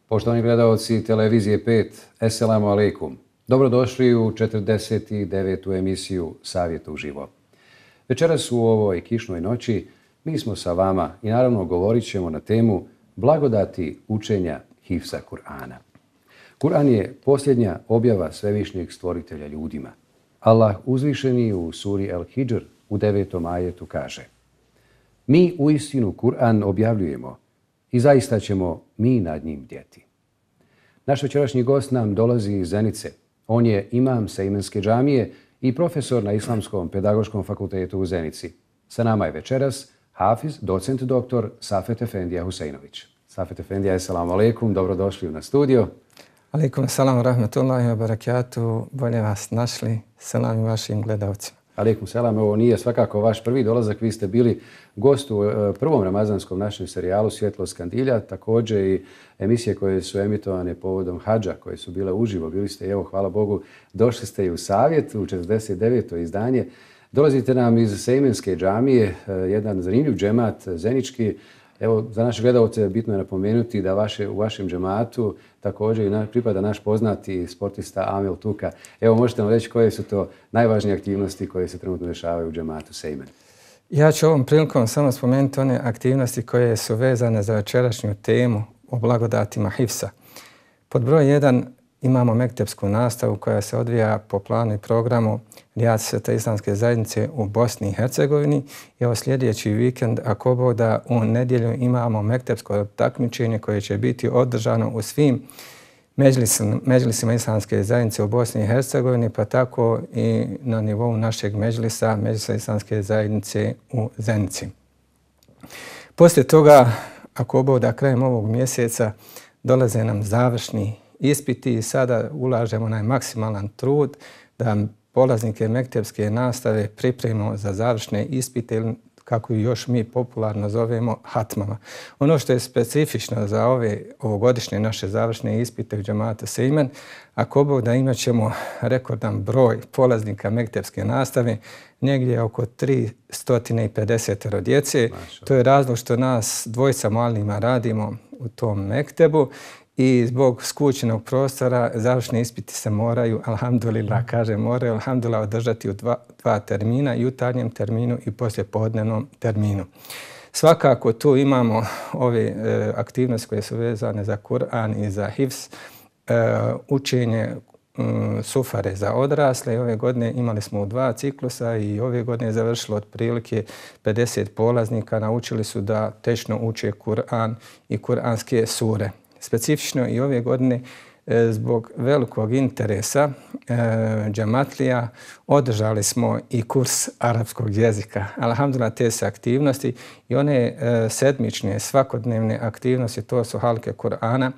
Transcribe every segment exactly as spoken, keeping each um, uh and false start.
Poštovani gledalci Televizije pet, Esselamu alaikum. Dobrodošli u četrdeset devetu emisiju Savjet uživo. Večeras u ovoj kišnoj noći mi smo sa vama i naravno govorit ćemo na temu blagodati učenja hifza Kur'ana. Kur'an je posljednja objava svevišnjeg stvoritelja ljudima. Allah uzvišeni u suri Al-Hidžr u devetom ajetu kaže: Mi uistinu Kur'an objavljujemo i zaista ćemo mi nad njim bdjeti. Naš večerašnji gost nam dolazi iz Zenice. On je imam Sejmenske džamije i profesor na Islamskom pedagoškom fakultetu u Zenici. Sa nama je večeras hafiz, docent doktor Safet Efendija Huseinović. Safet Efendija, esselamu alaikum, dobrodošli u studio. Alaikum salam, rahmetullahi wa barakatuh. Bolje vas našli. Selam i vašim gledalcima. Alaikum selam. Ovo nije svakako vaš prvi dolazak. Vi ste bili gost u prvom ramazanskom našem serijalu Svjetlost kandilja, također i emisije koje su emitovane povodom hadža, koje su bile uživo. Bili ste, evo, hvala Bogu, došli ste i u Savjet, u četrdeset deveto izdanje. Dolazite nam iz Sejmenske džamije, jedan zanimljiv džemat zenički. Evo, za naše gledalce bitno je napomenuti da vaše, u vašem džematu također i na, pripada naš poznati sportista Amel Tuka. Evo, možete nam reći koje su to najvažnije aktivnosti koje se trenutno dešavaju u džematu Sejmen? Ja ću ovom prilikom samo spomenuti one aktivnosti koje su vezane za večerašnju temu o blagodatima hifza. Pod broj jedan imamo mektepsku nastavu koja se odvija po planu i programu Rijad Svete islamske zajednice u Bosni i Hercegovini. I evo sljedeći vikend, ako Bog da, u nedjelju imamo mektepsko takmičenje koje će biti održano u svim međlisima, međlisima islamske zajednice u Bosni i Hercegovini, pa tako i na nivou našeg međlisa, međlisa islamske zajednice u Zenici. Poslije toga, ako Bog da, krajem ovog mjeseca dolaze nam završni ispiti i sada ulažemo onaj maksimalan trud da polaznike mektepske nastave pripremimo za završne ispite ili kako još mi popularno zovemo hatmama. Ono što je specifično za ove ovogodišnje naše završne ispite u džematu Sejmen, ako Bog da, imat ćemo rekordan broj polaznika mektepske nastave, negdje oko tristo pedeset djece. To je razlog što nas dvojica mualima radimo u tom mektebu. I zbog skućenog prostora završni ispiti se moraju, alhamdulillah, kaže, moraju, alhamdulillah, održati u dva, dva termina, jutarnjem terminu i poslijepodnevnom terminu. Svakako tu imamo ove e, aktivnosti koje su vezane za Kur'an i za hifz, e, učenje um, sufare za odrasle. I ove godine imali smo dva ciklusa i ove godine je završilo otprilike pedeset polaznika. Naučili su da tečno uče Kur'an i kuranske sure. Specifično i ove godine e, zbog velikog interesa e, džematlija održali smo i kurs arapskog jezika. Alhamdulillah, te se aktivnosti i one e, sedmične, svakodnevne aktivnosti, to su halke Kur'ana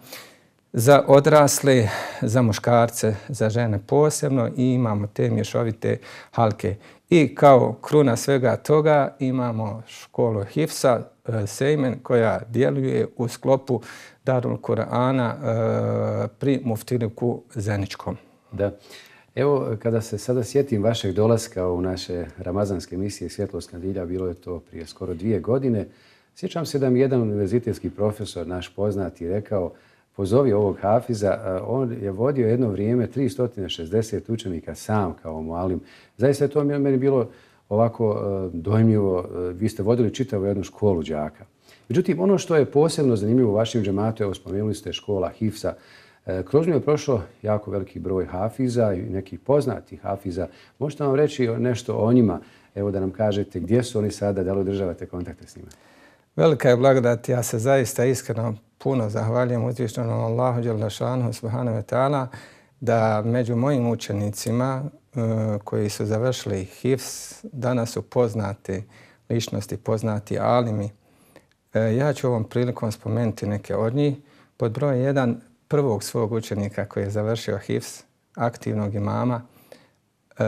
za odrasle, za muškarce, za žene posebno i imamo te mješovite halke. I kao kruna svega toga imamo školu hifza e, Sejmen koja djeluje u sklopu Darul Kur'ana e, pri Muftiliku Zeničkom. Da. Evo, kada se sada sjetim vašeg dolaska u naše ramazanske emisije Svjetlost kandilja, bilo je to prije skoro dvije godine, sjećam se da mi jedan univerzitetski profesor, naš poznati, rekao: pozovi ovog hafiza. On je vodio jedno vrijeme tristo šezdeset učenika sam kao mualim. Zaista je to meni bilo ovako dojmljivo. Vi ste vodili čitavu jednu školu đaka. Međutim, ono što je posebno zanimljivo u vašem džematu, evo spomenuli ste škola hifza, kroz nju je prošlo jako veliki broj hafiza i nekih poznatih hafiza. Možete vam reći nešto o njima, evo da nam kažete gdje su oni sada, da li održavate kontakte s njima? Velika je blagodat. Ja se zaista iskreno puno zahvaljujem uzvišenom Allahu dželle šanuhu subhanahu wa ta'ala da među mojim učenicima uh, koji su završili hifz danas su poznati ličnosti, poznati alimi. Uh, ja ću ovom prilikom spomenuti neke od njih. Pod broj jedan, prvog svog učenika koji je završio hifz, aktivnog imama, uh,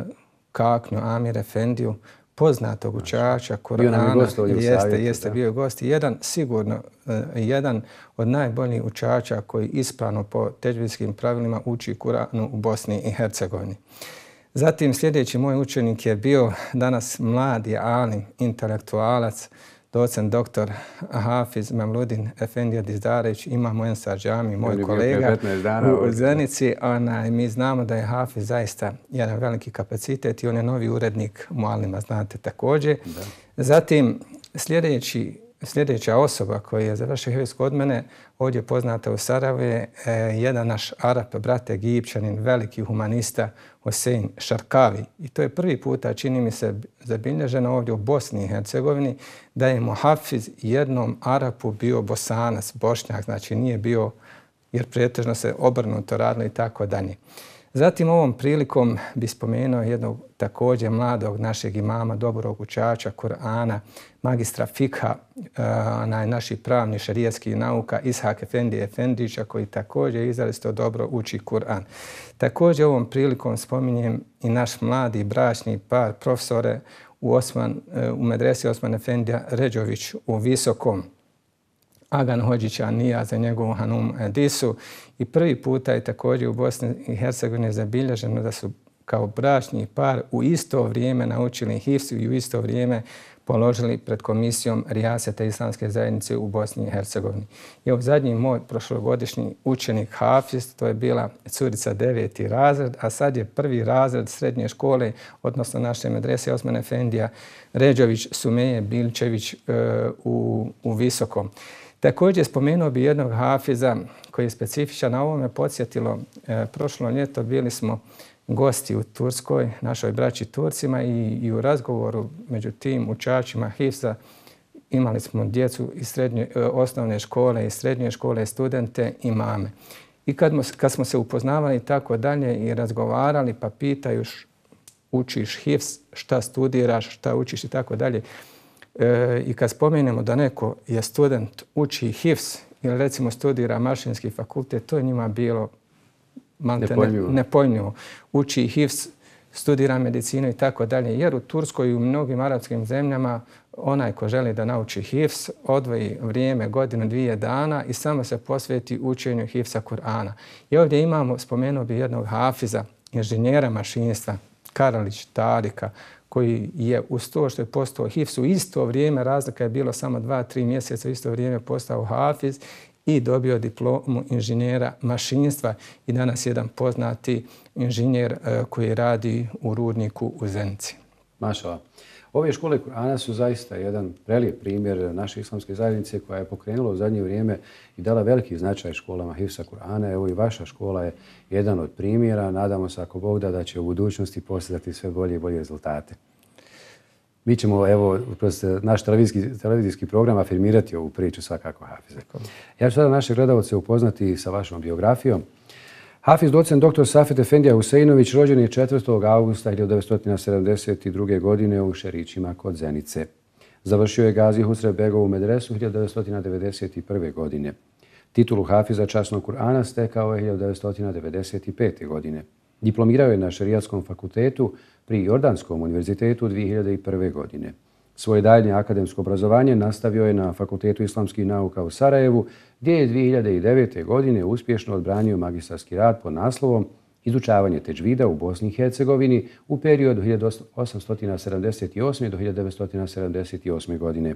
Kaknju Amir Efendiju, poznatog učača Kur'ana, jeste, jeste bio gost. Jedan, sigurno, uh, jedan od najboljih učača koji ispravno po teđvidskim pravilima uči Kur'anu u Bosni i Hercegovini. Zatim sljedeći moj učenik je bio danas mladi alim, intelektualac, docent doktor Hafiz Memludin Efendija Dizdarević, imam u Ensar džami, moj kolega u Zenici. Ona, mi znamo da je Hafiz zaista jedan veliki kapacitet i on je novi urednik Mualima, znate također. Da. Zatim, sljedeći Sljedeća osoba koja je završio hifz kod mene, ovdje poznata u Sarajevu, je e, jedan naš Arap, brat Egipćanin, veliki humanista Hosein Šarkavi. I to je prvi puta, čini mi se, zabilježeno ovdje u Bosni i Hercegovini, da je muhafiz jednom Arapu bio Bosanac, Bošnjak, znači nije bio, jer pretežno se obrnuto radilo i tako dalje. Zatim ovom prilikom bi spomenuo jednog također mladog našeg imama, dobrog učača Kur'ana, magistra fikha, onaj naši pravni šerijatskih nauka, Ishak Efendi Efendića, koji također izrazito dobro uči Kur'an. Također ovom prilikom spominjem i naš mladi bračni par profesore u, Osman, u medresi Osman Efendija Ređović u Visokom, Agan Hođića Nija za njegovu Hanum Edisu. I prvi puta je također u Bosni i Hercegovini zabilježeno da su kao bračni par u isto vrijeme naučili hifz i u isto vrijeme položili pred komisijom Rijaseta Islamske zajednice u Bosni i Hercegovini. I ovo zadnji moj prošlogodišnji učenik Hafiz, to je bila curica deveti razred, a sad je prvi razred srednje škole, odnosno naše medrese Osman Efendija Ređović Sumeje Bilčević u, u Visokom. Također spomenuo bi jednog Hafiza koji je specifičan, a ovo me podsjetilo. E, prošlo ljeto bili smo gosti u Turskoj, našoj braći Turcima i, i u razgovoru među tim učačima hifza imali smo djecu iz srednje, osnovne škole i srednje škole, studente i mame. I kad, kad smo se upoznavali i tako dalje i razgovarali, pa pitaju učiš hifz, šta studiraš, šta učiš i tako dalje. E, I kad spomenemo da neko je student, uči hifz ili recimo studira mašinski fakultet, to je njima bilo nepojmljivo. nepojmljivo. Uči hifz, studira medicinu i tako dalje. Jer u Turskoj i u mnogim arapskim zemljama onaj ko želi da nauči hifz odvoji vrijeme, godinu, dvije dana i samo se posveti učenju hifza Kur'ana. I ovdje imamo, spomenuo bi jednog hafiza, inženjera mašinstva, Karalić Tarika, koji je uz to što je postao hifz u isto vrijeme, razlika je bilo samo dva, tri mjeseca, u isto vrijeme postao hafiz i dobio diplomu inženjera mašinstva i danas jedan poznati inženjer koji radi u rudniku u Zenici. Mašala. Ove škole Kur'ana su zaista jedan prelijep primjer naše islamske zajednice koja je pokrenula u zadnje vrijeme i dala veliki značaj školama hifza Kur'ana. Evo i vaša škola je jedan od primjera. Nadamo se ako Bog da da će u budućnosti postizati sve bolje i bolje rezultate. Mi ćemo, evo, kroz naš televizijski, televizijski program afirmirati ovu priču svakako Hafize. Ja ću sada naše gledalce upoznati sa vašom biografijom. Hafiz docent doktor Safet Efendija Huseinović rođen je četvrtog avgusta hiljadu devetsto sedamdeset druge. godine u Šerićima kod Zenice. Završio je Gazi Husrev Begovu medresu hiljadu devetsto devedeset prve. godine. Titulu Hafiza časnog Kur'ana stekao je hiljadu devetsto devedeset pete. godine. Diplomirao je na Šerijatskom fakultetu pri Jordanskom univerzitetu dvije hiljade prve. godine. Svoje daljnje akademsko obrazovanje nastavio je na Fakultetu islamskih nauka u Sarajevu, gdje je dvije hiljade devete. godine uspješno odbranio magistarski rad pod naslovom Izučavanje tedžvida u Bosni i Hercegovini u periodu hiljadu osamsto sedamdeset osme. do hiljadu devetsto sedamdeset osme. godine.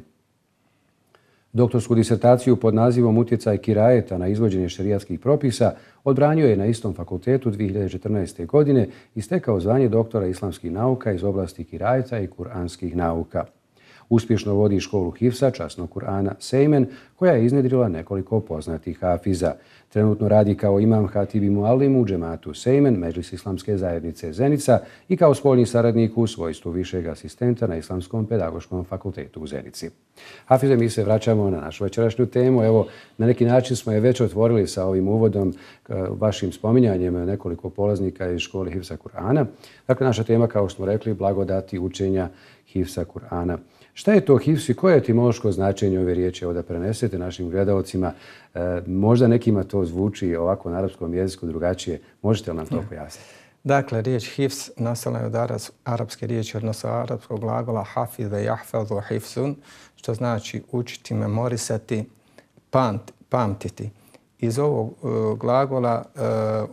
Doktorsku disertaciju pod nazivom Utjecaj kirajeta na izvođenje šerijatskih propisa odbranio je na istom fakultetu dvije hiljade četrnaeste. godine i stekao zvanje doktora islamskih nauka iz oblasti kirajeta i kuranskih nauka. Uspješno vodi školu hifza časnog Kur'ana Sejmen, koja je iznjedrila nekoliko poznatih hafiza. Trenutno radi kao imam hatibi muallim u džematu Sejmen, Medžlis Islamske zajednice Zenica i kao spoljni saradnik u svojstvu višeg asistenta na Islamskom pedagoškom fakultetu u Zenici. Hafize, mi se vraćamo na našu večerašnju temu. Evo, na neki način smo je već otvorili sa ovim uvodom, vašim spominjanjem nekoliko polaznika iz škole hifza Kur'ana. Dakle, naša tema, kao što smo rekli, blagodati učenja hifza Kur'ana. Šta je to hifz i koje je etimološko značenje ove riječi? Evo da prenesete našim gledalcima. E, možda nekima to zvuči ovako na arapskom jeziku drugačije. Možete li nam to pojasniti? Dakle, riječ hifz nastala je od arapske riječi, odnosno arapskog glagola hafiza jahfazu hifzun, što znači učiti, memorisati, pamt, pamtiti. Iz ovog uh, glagola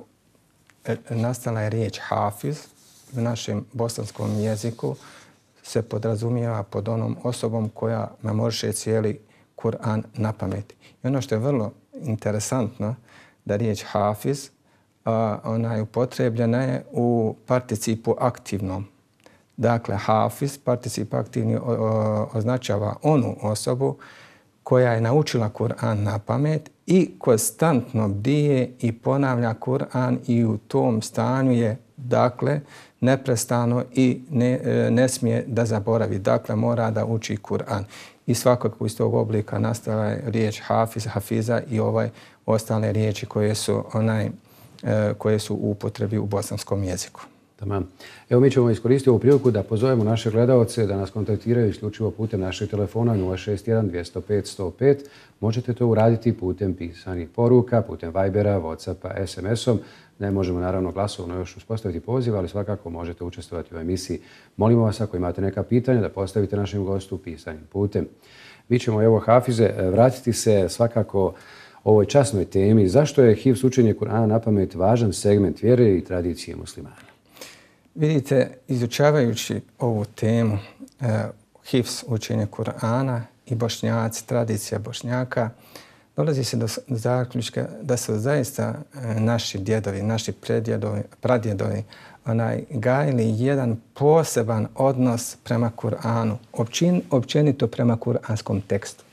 uh, nastala je riječ hafiz u našem bosanskom jeziku. se podrazumijeva pod onom osobom koja memoriše cijeli Kur'an na pamet. I ono što je vrlo interesantno, da riječ hafiz, a, ona je upotrebljena je u participu aktivnom. Dakle, hafiz, particip aktivni, o, o, označava onu osobu koja je naučila Kur'an na pamet i konstantno bdije i ponavlja Kur'an i u tom stanju je, dakle, neprestano i ne, ne smije da zaboravi. Dakle, mora da uči Kur'an. I svakako iz tog oblika nastala je riječ hafiz, hafiza i ovaj ostale riječi koje su, onaj, koje su u upotrebi u bosanskom jeziku. Tamam. Evo mi ćemo iskoristiti ovu priliku da pozovemo naše gledalce da nas kontaktiraju isključivo putem našeg telefona nula šest jedan dvjesto pet sto pet. Možete to uraditi putem pisanih poruka, putem Vibera, Whatsappa, es em esom. Ne možemo naravno glasovno još uspostaviti poziv, ali svakako možete učestvovati u emisiji. Molimo vas ako imate neka pitanja da postavite našem gostu pisanim putem. Mi ćemo, evo Hafize, vratiti se svakako ovoj časnoj temi. Zašto je hifz, učenje Kur'ana na pamet, važan segment vjere i tradicije muslimana? Vidite, izučavajući ovu temu, eh, hifz, učenje Kur'ana i Bošnjaci, tradicija Bošnjaka, dolazi se do zaključka da su zaista eh, naši djedovi, naši predjedovi, pradjedovi onaj, gajili jedan poseban odnos prema Kur'anu, općin, općenito prema kur'anskom tekstu.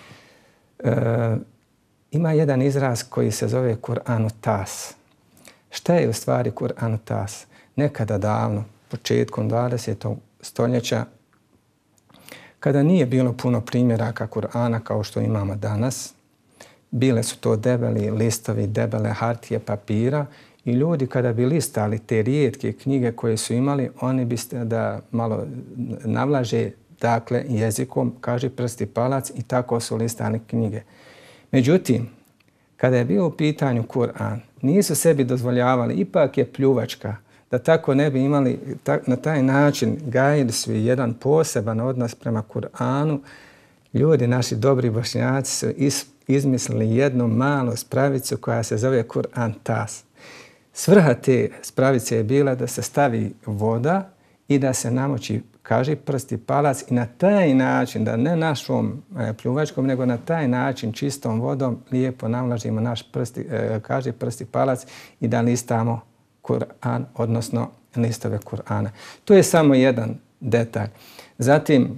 E, ima jedan izraz koji se zove Kur'anu tas. Šta je u stvari Kur'anu tas? Nekada davno, početkom dvadesetog stoljeća, kada nije bilo puno primjeraka Kur'ana kao što imamo danas, bile su to debeli listovi, debele hartije papira i ljudi kada bi listali te rijetke knjige koje su imali, oni bi da malo navlaže, dakle, jezikom, kaže prsti palac, i tako su listali knjige. Međutim, kada je bio u pitanju Kur'an, nisu sebi dozvoljavali, ipak je pljuvačka, da tako ne bi imali, na taj način gajili su jedan poseban odnos prema Kur'anu. Ljudi, naši dobri Bošnjaci, su izmislili jednu malu spravicu koja se zove Kur'an tas. Svrha te spravice je bila da se stavi voda i da se namoči, kaže, prsti palac, i na taj način, da ne našom e, pljuvačkom, nego na taj način čistom vodom lijepo navlažimo naš prsti, e, kaže, prsti palac i da listamo Kur'an, odnosno listove Kur'ana. To je samo jedan detalj. Zatim,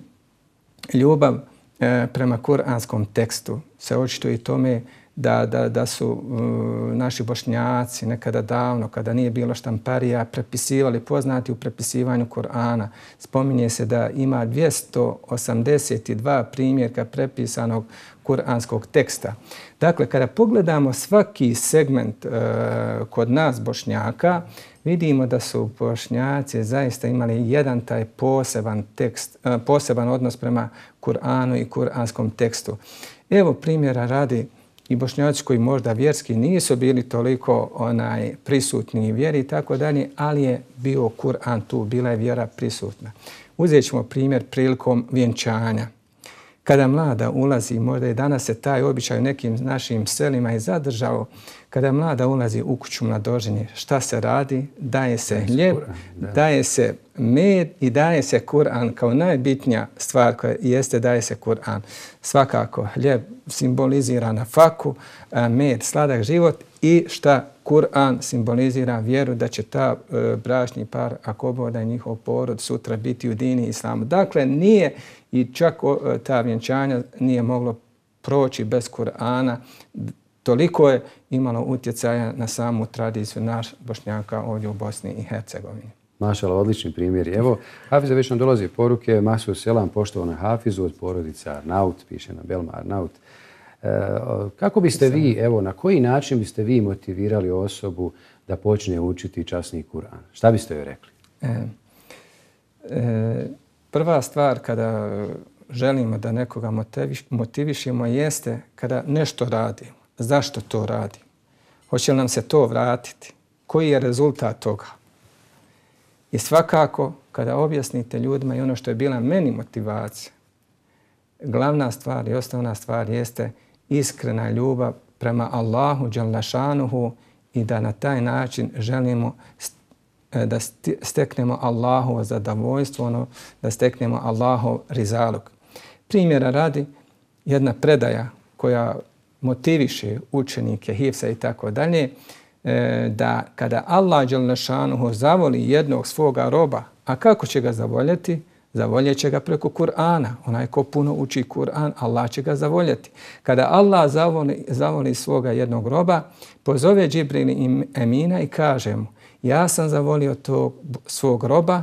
ljubav e, prema kur'anskom tekstu se očituje i tome da, da, da su uh, naši Bošnjaci nekada davno, kada nije bilo štamparija, prepisivali, poznati u prepisivanju Kur'ana. Spominje se da ima dvjesto osamdeset dva primjerka prepisanog kur'anskog teksta. Dakle, kada pogledamo svaki segment uh, kod nas Bošnjaka, vidimo da su Bošnjaci zaista imali jedan taj poseban tekst, uh, poseban odnos prema Kur'anu i kur'anskom tekstu. Evo primjera radi, i Bošnjaci koji možda vjerski nisu bili toliko onaj prisutni vjeri i tako dalje, ali je bio Kur'an tu, bila je vjera prisutna. Uzet ćemo primjer prilikom vjenčanja. Kada mlada ulazi, možda i danas se taj običaj u nekim našim selima je zadržao, kada mlada ulazi u kuću mladoženje, šta se radi? Daje se hljeb, daje se med i daje se Kur'an kao najbitnija stvar koja jeste, daje se Kur'an. Svakako hljeb simbolizira nafaku, med sladak život i šta Kur'an simbolizira vjeru da će ta e, bračni par, ako oboda njihov porod, sutra biti u dini islamu. Dakle, nije i čak o, ta vjenčanja nije moglo proći bez Kur'ana. Toliko je imalo utjecaja na samu tradiciju naš Bošnjaka ovdje u Bosni i Hercegovini. Mašala, odlični primjeri. Evo, Hafize, već nam dolazi poruke. Masu selam, poštovana Hafizu, od porodica Arnaut, piše na Belma Arnaut. E, kako biste vi, evo, na koji način biste vi motivirali osobu da počne učiti časni Kur'an? Šta biste joj rekli? E, e, prva stvar kada želimo da nekoga motiviš, motivišemo jeste kada nešto radimo. Zašto to radimo? Hoće li nam se to vratiti? Koji je rezultat toga? I svakako, kada objasnite ljudima i ono što je bila meni motivacija, glavna stvar i osnovna stvar jeste iskrena ljubav prema Allahu dželle šanuhu i da na taj način želimo da steknemo Allahovo zadovoljstvo, ono, da steknemo Allahov rizaluk. Primjera radi, jedna predaja koja motiviše učenike, hifsa i tako dalje, da kada Allah dželle šanuhu zavoli jednog svoga roba, a kako će ga zavoljeti? Zavoljet će ga preko Kur'ana. Onaj ko puno uči Kur'an, Allah će ga zavoljeti. Kada Allah zavoli, zavoli svoga jednog roba, pozove Džibril i Emina i kaže mu, ja sam zavolio tog svog roba,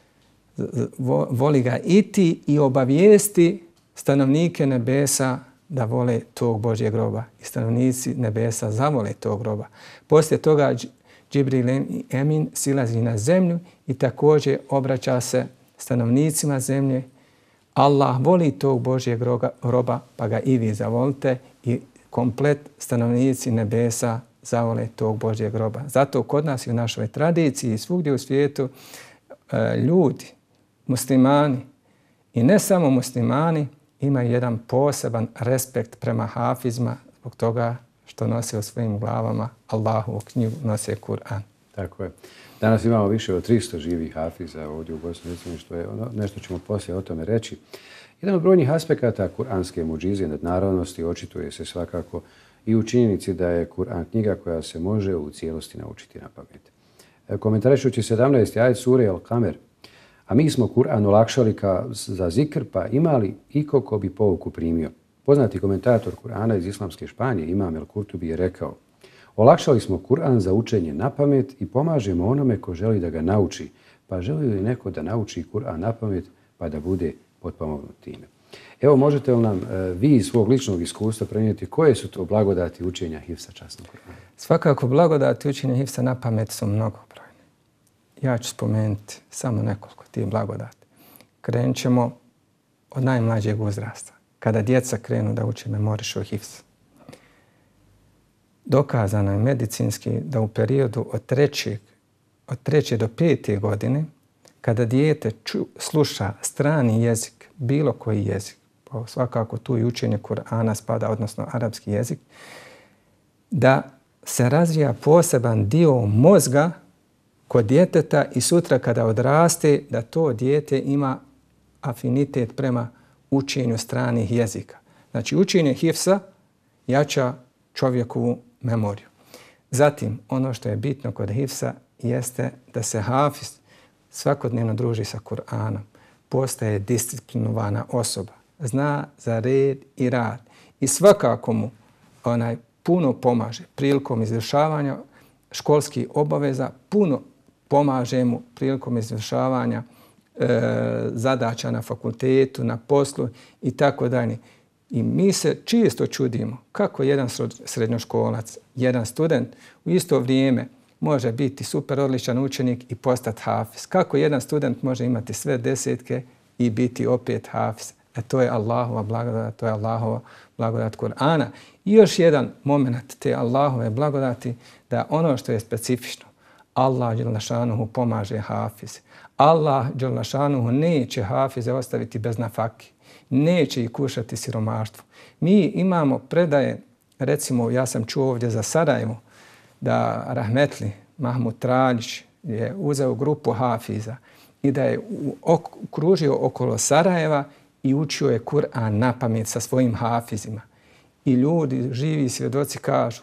voli ga i ti i obavijesti stanovnike nebesa da vole tog Božjeg roba. I stanovnici nebesa zavole tog roba. Poslije toga Džibril i Emin silazi na zemlju i također obraća se stanovnicima zemlje. Allah voli tog Božjeg roba, pa ga i vi zavolite i komplet stanovnici nebesa zavole tog Božjeg roba. Zato kod nas i u našoj tradiciji i svugdje u svijetu ljudi, muslimani i ne samo muslimani, imaju jedan poseban respekt prema hafizma zbog toga što nose u svojim glavama Allahovu knjigu, nose Kur'an. Tako je. Danas imamo više od tristo živih hafiza ovdje u Bosni i Hercegovini, što je ono, nešto ćemo poslije o tome reći. Jedan od brojnih aspekata kuranske muđize nadnarodnosti očituje se svakako i u činjenici da je Kur'an knjiga koja se može u cijelosti naučiti na pamet. Komentarišući sedamnaesti ajet sure Al-Kamer, a mi smo Kur'an olakšali ka za zikr, pa imali iko ko bi pouku primio. Poznati komentator Kur'ana iz islamske Španije, Imam El-Kurtubi, je rekao: olakšali smo Kur'an za učenje na pamet i pomažemo onome ko želi da ga nauči, pa želi li neko da nauči Kur'an na pamet pa da bude potpomognut time. Evo, možete li nam e, vi iz svog ličnog iskustva prenijeti koje su to blagodati učenja hifsa časnog Kur'ana? Svakako blagodati učenja hifsa na pamet su mnogobrojne. Ja ću spomenuti samo nekoliko tih blagodati. Krenut ćemo od najmlađeg uzrasta. Kada djeca krenu da uče memorišu hifs. Dokazano je medicinski da u periodu od trećeg, od treće do pete godine, kada dijete ču, sluša strani jezik, bilo koji jezik, pa svakako tu i učenje Kur'ana spada, odnosno arapski jezik, da se razvija poseban dio mozga kod djeteta i sutra kada odraste, da to dijete ima afinitet prema učenju stranih jezika. Znači, učenje hifsa jača čovjekovu memoriju. Zatim, ono što je bitno kod hifsa jeste da se hafiz svakodnevno druži sa Kur'anom. Postaje disciplinovana osoba. Zna za red i rad. I svakako mu onaj puno pomaže prilikom izvršavanja školskih obaveza, puno pomaže mu prilikom izvršavanja e, zadaća na fakultetu, na poslu i tako dalje. I mi se često čudimo kako jedan srednjoškolac, jedan student u isto vrijeme može biti super odličan učenik i postati hafiz. Kako jedan student može imati sve desetke i biti opet hafiz. E to je Allahova blagodat, to je Allahova blagodat Kur'ana. I još jedan moment te Allahove blagodati, da ono što je specifično, Allah dželle šanuhu pomaže hafiz. Allah dželle šanuhu neće hafize ostaviti bez nafaki. Neće ih kušati siromaštvo. Mi imamo predaje, recimo ja sam čuo ovdje za Sarajevo, da rahmetli Mahmud Traljić je uzeo grupu hafiza i da je okružio okolo Sarajeva i učio je Kur'an na pamet sa svojim hafizima. I ljudi, živi svjedoci kažu,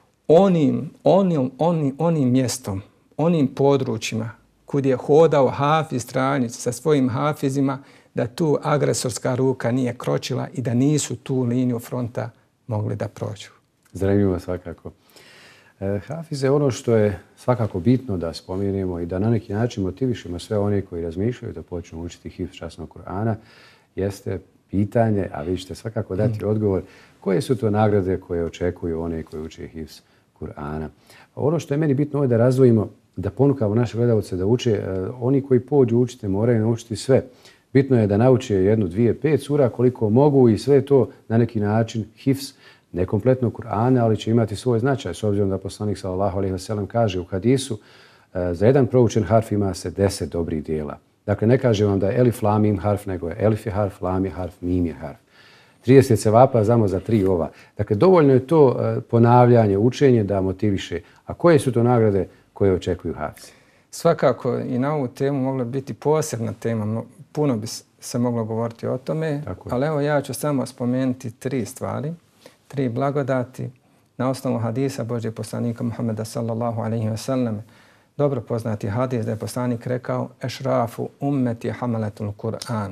onim, onim, onim, onim mjestom, onim područjima kud je hodao hafiz Traljić sa svojim hafizima, da tu agresorska ruka nije kročila i da nisu tu liniju fronta mogli da prođu. Zanimljivo svakako. E, hafize, ono što je svakako bitno da spomenemo i da na neki način motivišemo sve one koji razmišljaju da počnu učiti hifz časnog Kur'ana, jeste pitanje, a vi ćete svakako dati mm. odgovor, koje su to nagrade koje očekuju one koji uče hifz Kur'ana. Ono što je meni bitno je da razdvojimo, da ponukamo naše gledalce da uče, e, oni koji pođu učite moraju naučiti sve. Bitno je da nauče jednu, dvije, pet sura koliko mogu i sve to na neki način hifz, ne kompletno Kur'ana, ali će imati svoj značaj, s obzirom da poslanik sallallahu alejhi ve sellem kaže u hadisu za jedan proučen harf ima se deset dobrih dijela. Dakle, ne kaže vam da je elif, lam, mim harf, nego je elif je harf, lam je harf, mim je harf. trideset cevapa znamo za tri ova. Dakle, dovoljno je to ponavljanje, učenje da motiviše. A koje su to nagrade koje očekuju hafizi? Svakako i na ovu temu mogla biti posebna tema, puno bi se moglo govoriti o tome, ali evo ja ću samo spomenuti tri stvari, tri blagodati na osnovu hadisa Božjeg poslanika Muhammeda sallallahu alaihi wa sallam. Dobro poznati hadis da je poslanik rekao ešrafu ummeti hamalatul Kur'an.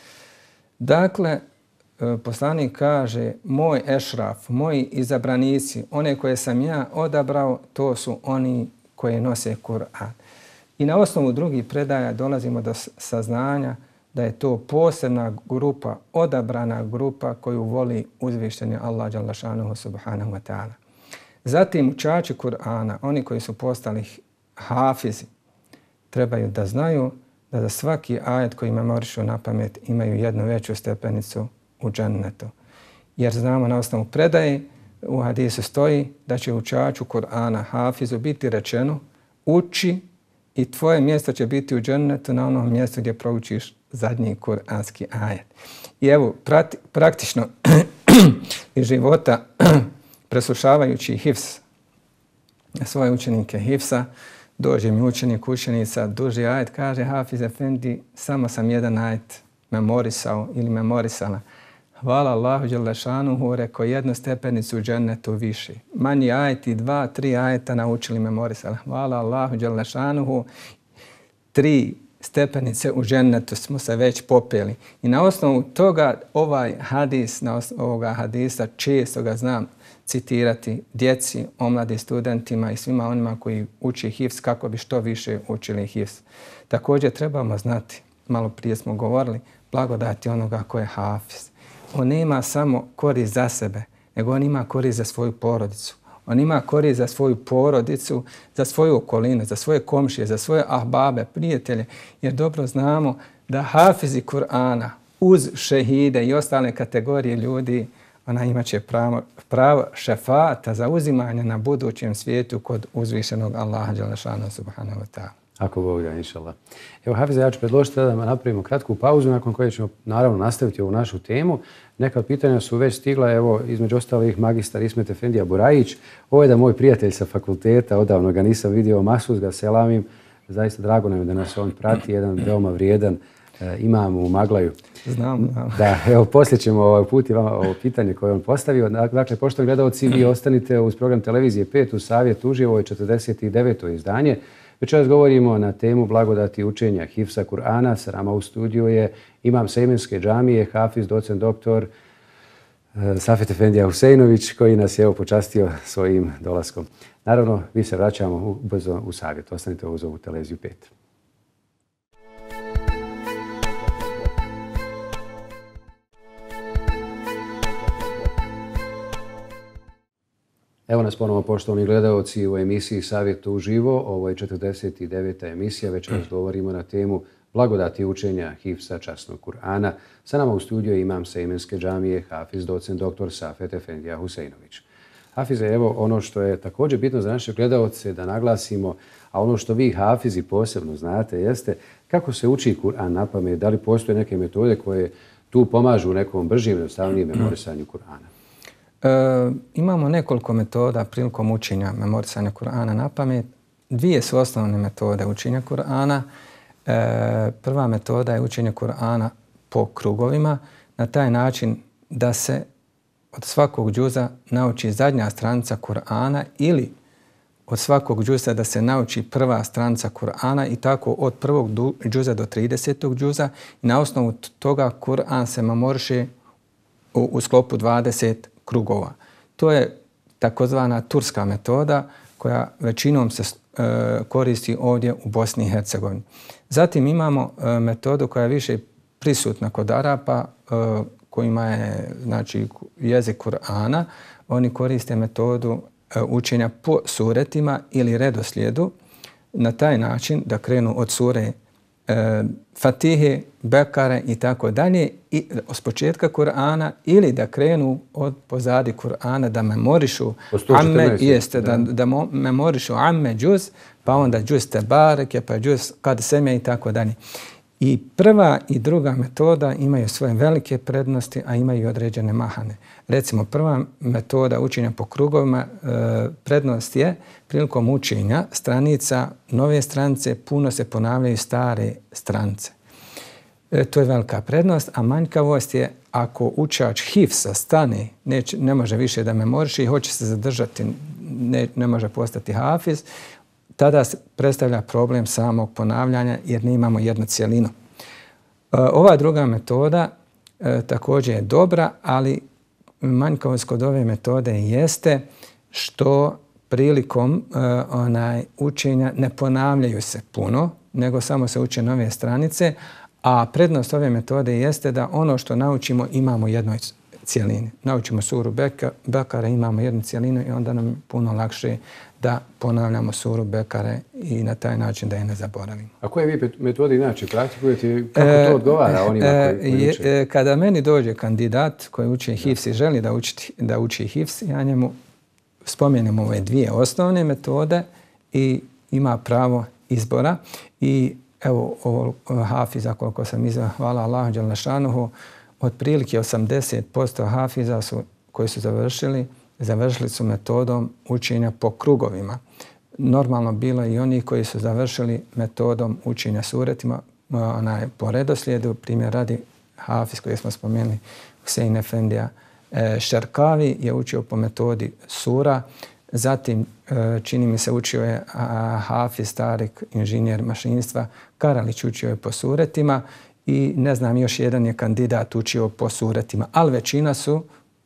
Dakle, poslanik kaže moj ešraf, moji izabranici, one koje sam ja odabrao, to su oni koji nose Kur'an. I na osnovu drugih predaja dolazimo do saznanja da je to posebna grupa, odabrana grupa koju voli uzvišeni Allah dželle šanuhu subhanahu wa ta'ala. Zatim učači Kur'ana, oni koji su postali hafizi, trebaju da znaju da za svaki ajet koji memorišu na pamet imaju jednu veću stepenicu u džennetu. Jer znamo na osnovu predaje u hadisu stoji da će učaču Kur'ana, hafizu, biti rečeno uči i tvoje mjesto će biti u džennetu na onom mjestu gdje proučiš zadnji kuranski ajet. I evo, prati, praktično iz života preslušavajući hifz svoje učenike hifsa, dođe mi učenik, učenica, duži ajet, kaže Hafiz Efendi, samo sam jedan ajet memorisao ili memorisala. Hvala Allahu dželle šanuhu, rekao jednu stepenicu u džennetu više. Manji ajeti, dva, tri ajeta naučili memorisala. Hvala Allahu dželle šanuhu, tri stepenice u džennetu smo se već popeli. I na osnovu toga ovaj hadis, na osnovu ovoga hadisa često ga znam citirati djeci, omladi studentima i svima onima koji uči hifz kako bi što više učili hifz. Također trebamo znati, malo prije smo govorili, blagodati onoga ko je hafiz. On nema samo korist za sebe, nego on ima korist za svoju porodicu. On ima korist za svoju porodicu, za svoju okolinu, za svoje komšije, za svoje ahbabe, prijatelje. Jer dobro znamo da hafizi Kur'ana uz šehide i ostale kategorije ljudi, ona imaće pravo, pravo šefata za uzimanje na budućem svijetu kod uzvišenog Allaha dželle šanuhu subhanahu wa ta'ala. Ako Bog da, inšallah. Evo, Hafize, ja ću predložiti da napravimo kratku pauzu, nakon koje ćemo naravno nastaviti ovu našu temu. Neka pitanja su već stigla, evo, između ostalih magistar Ismet Efendija Burajić. Ovo je da moj prijatelj sa fakulteta, odavno ga nisam vidio, Masuz ga selamim. Zaista drago nam je da nas on prati, jedan veoma vrijedan e, imam u Maglaju. Znam, znam. Da, evo, poslije ćemo uputi vama ovo pitanje koje on postavio. Dakle, poštovani gledalci, vi ostanite uz program Televizije pet u Savjet uživo, ovo je četrdeset deveto izdanje. Večeras govorimo na temu blagodati učenja hifza Kur'ana. Sa nama u studiju je imam Sejmenske džamije, hafiz, docent, doktor Safet Efendija Huseinović, koji nas je evo počastio svojim dolaskom. Naravno, mi se vraćamo ubrzo u Savjet. Ostanite uz ovu Televiziju pet. Evo nas ponovo, poštovani gledalci, u emisiji Savjet uživo. Ovo je četrdeset deveta emisija. Večeras govorimo na temu blagodati učenja hifza časnog Kur'ana. Sa nama u studiju je imam Sejmenske džamije, hafiz, docent, doktor Safet Efendija Huseinović. Hafize, evo ono što je također bitno za naše gledalce da naglasimo, a ono što vi hafizi posebno znate, jeste kako se uči Kur'an na pamet, da li postoje neke metode koje tu pomažu u nekom bržim, jednostavnijem memorisanju Kur'ana? E, imamo nekoliko metoda prilikom učenja memorisanja Kur'ana na pamet. Dvije su osnovne metode učenja Kur'ana. E, prva metoda je učenje Kur'ana po krugovima, na taj način da se od svakog džuza nauči zadnja stranica Kur'ana ili od svakog džuza da se nauči prva stranica Kur'ana i tako od prvog džuza do tridesetog džuza. I na osnovu toga Kur'an se memoriše u, u sklopu dvadeset krugova. To je takozvana turska metoda koja većinom se e, koristi ovdje u Bosni i Hercegovini. Zatim imamo e, metodu koja je više prisutna kod Arapa, e, kojima je znači, jezik Kur'ana. Oni koriste metodu e, učenja po suretima ili redoslijedu na taj način da krenu od sure e, Fatihe, Bekare i tako dalje i s početka Kur'ana ili da krenu od pozadi Kur'ana da memorišu amme, jeste, da, da, da memorišu amme džuz, pa onda džuz tebareke, pa džuz kad seme i tako dalje. I prva i druga metoda imaju svoje velike prednosti, a imaju i određene mahane. Recimo, prva metoda učenja po krugovima, e, prednost je prilikom učenja stranica, nove stranice, puno se ponavljaju stare stranice. E, to je velika prednost, a manjkavost je ako učač hifsa stane, ne, ne može više da memoriše i hoće se zadržati, ne, ne može postati hafiz, tada predstavlja problem samog ponavljanja jer ne imamo jednu cjelinu. Ova druga metoda e, također je dobra, ali manjkavost kod ove metode jeste što prilikom e, onaj, učenja ne ponavljaju se puno, nego samo se uče nove stranice, a prednost ove metode jeste da ono što naučimo imamo u jednoj cijelini. Naučimo suru Bekare, imamo jednu cijelinu i onda nam puno lakše da ponavljamo suru Bekare i na taj način da je ne zaboravimo. A koje vi metode inače praktikujete? Kako to odgovara onima koji, koji uče? Kada meni dođe kandidat koji uči hifz i želi da uči, da uči hifz, ja njemu spomenem ove dvije osnovne metode i ima pravo izbora. I evo, ovo hafiza, koliko sam izveo, hvala Allahu dželle šanuhu, otprilike osamdeset posto hafiza su, koji su završili, završili su metodom učenja po krugovima. Normalno bilo i oni koji su završili metodom učenja suretima, onaj, po redoslijedu, primjer radi hafiz koji smo spomenuli, Husein Efendija Šerkavi je učio po metodi sura, zatim čini mi se učio je hafiz Tarik, inženjer mašinstva, Karalić učio je po suretima i ne znam, još jedan je kandidat učio po suretima, ali većina su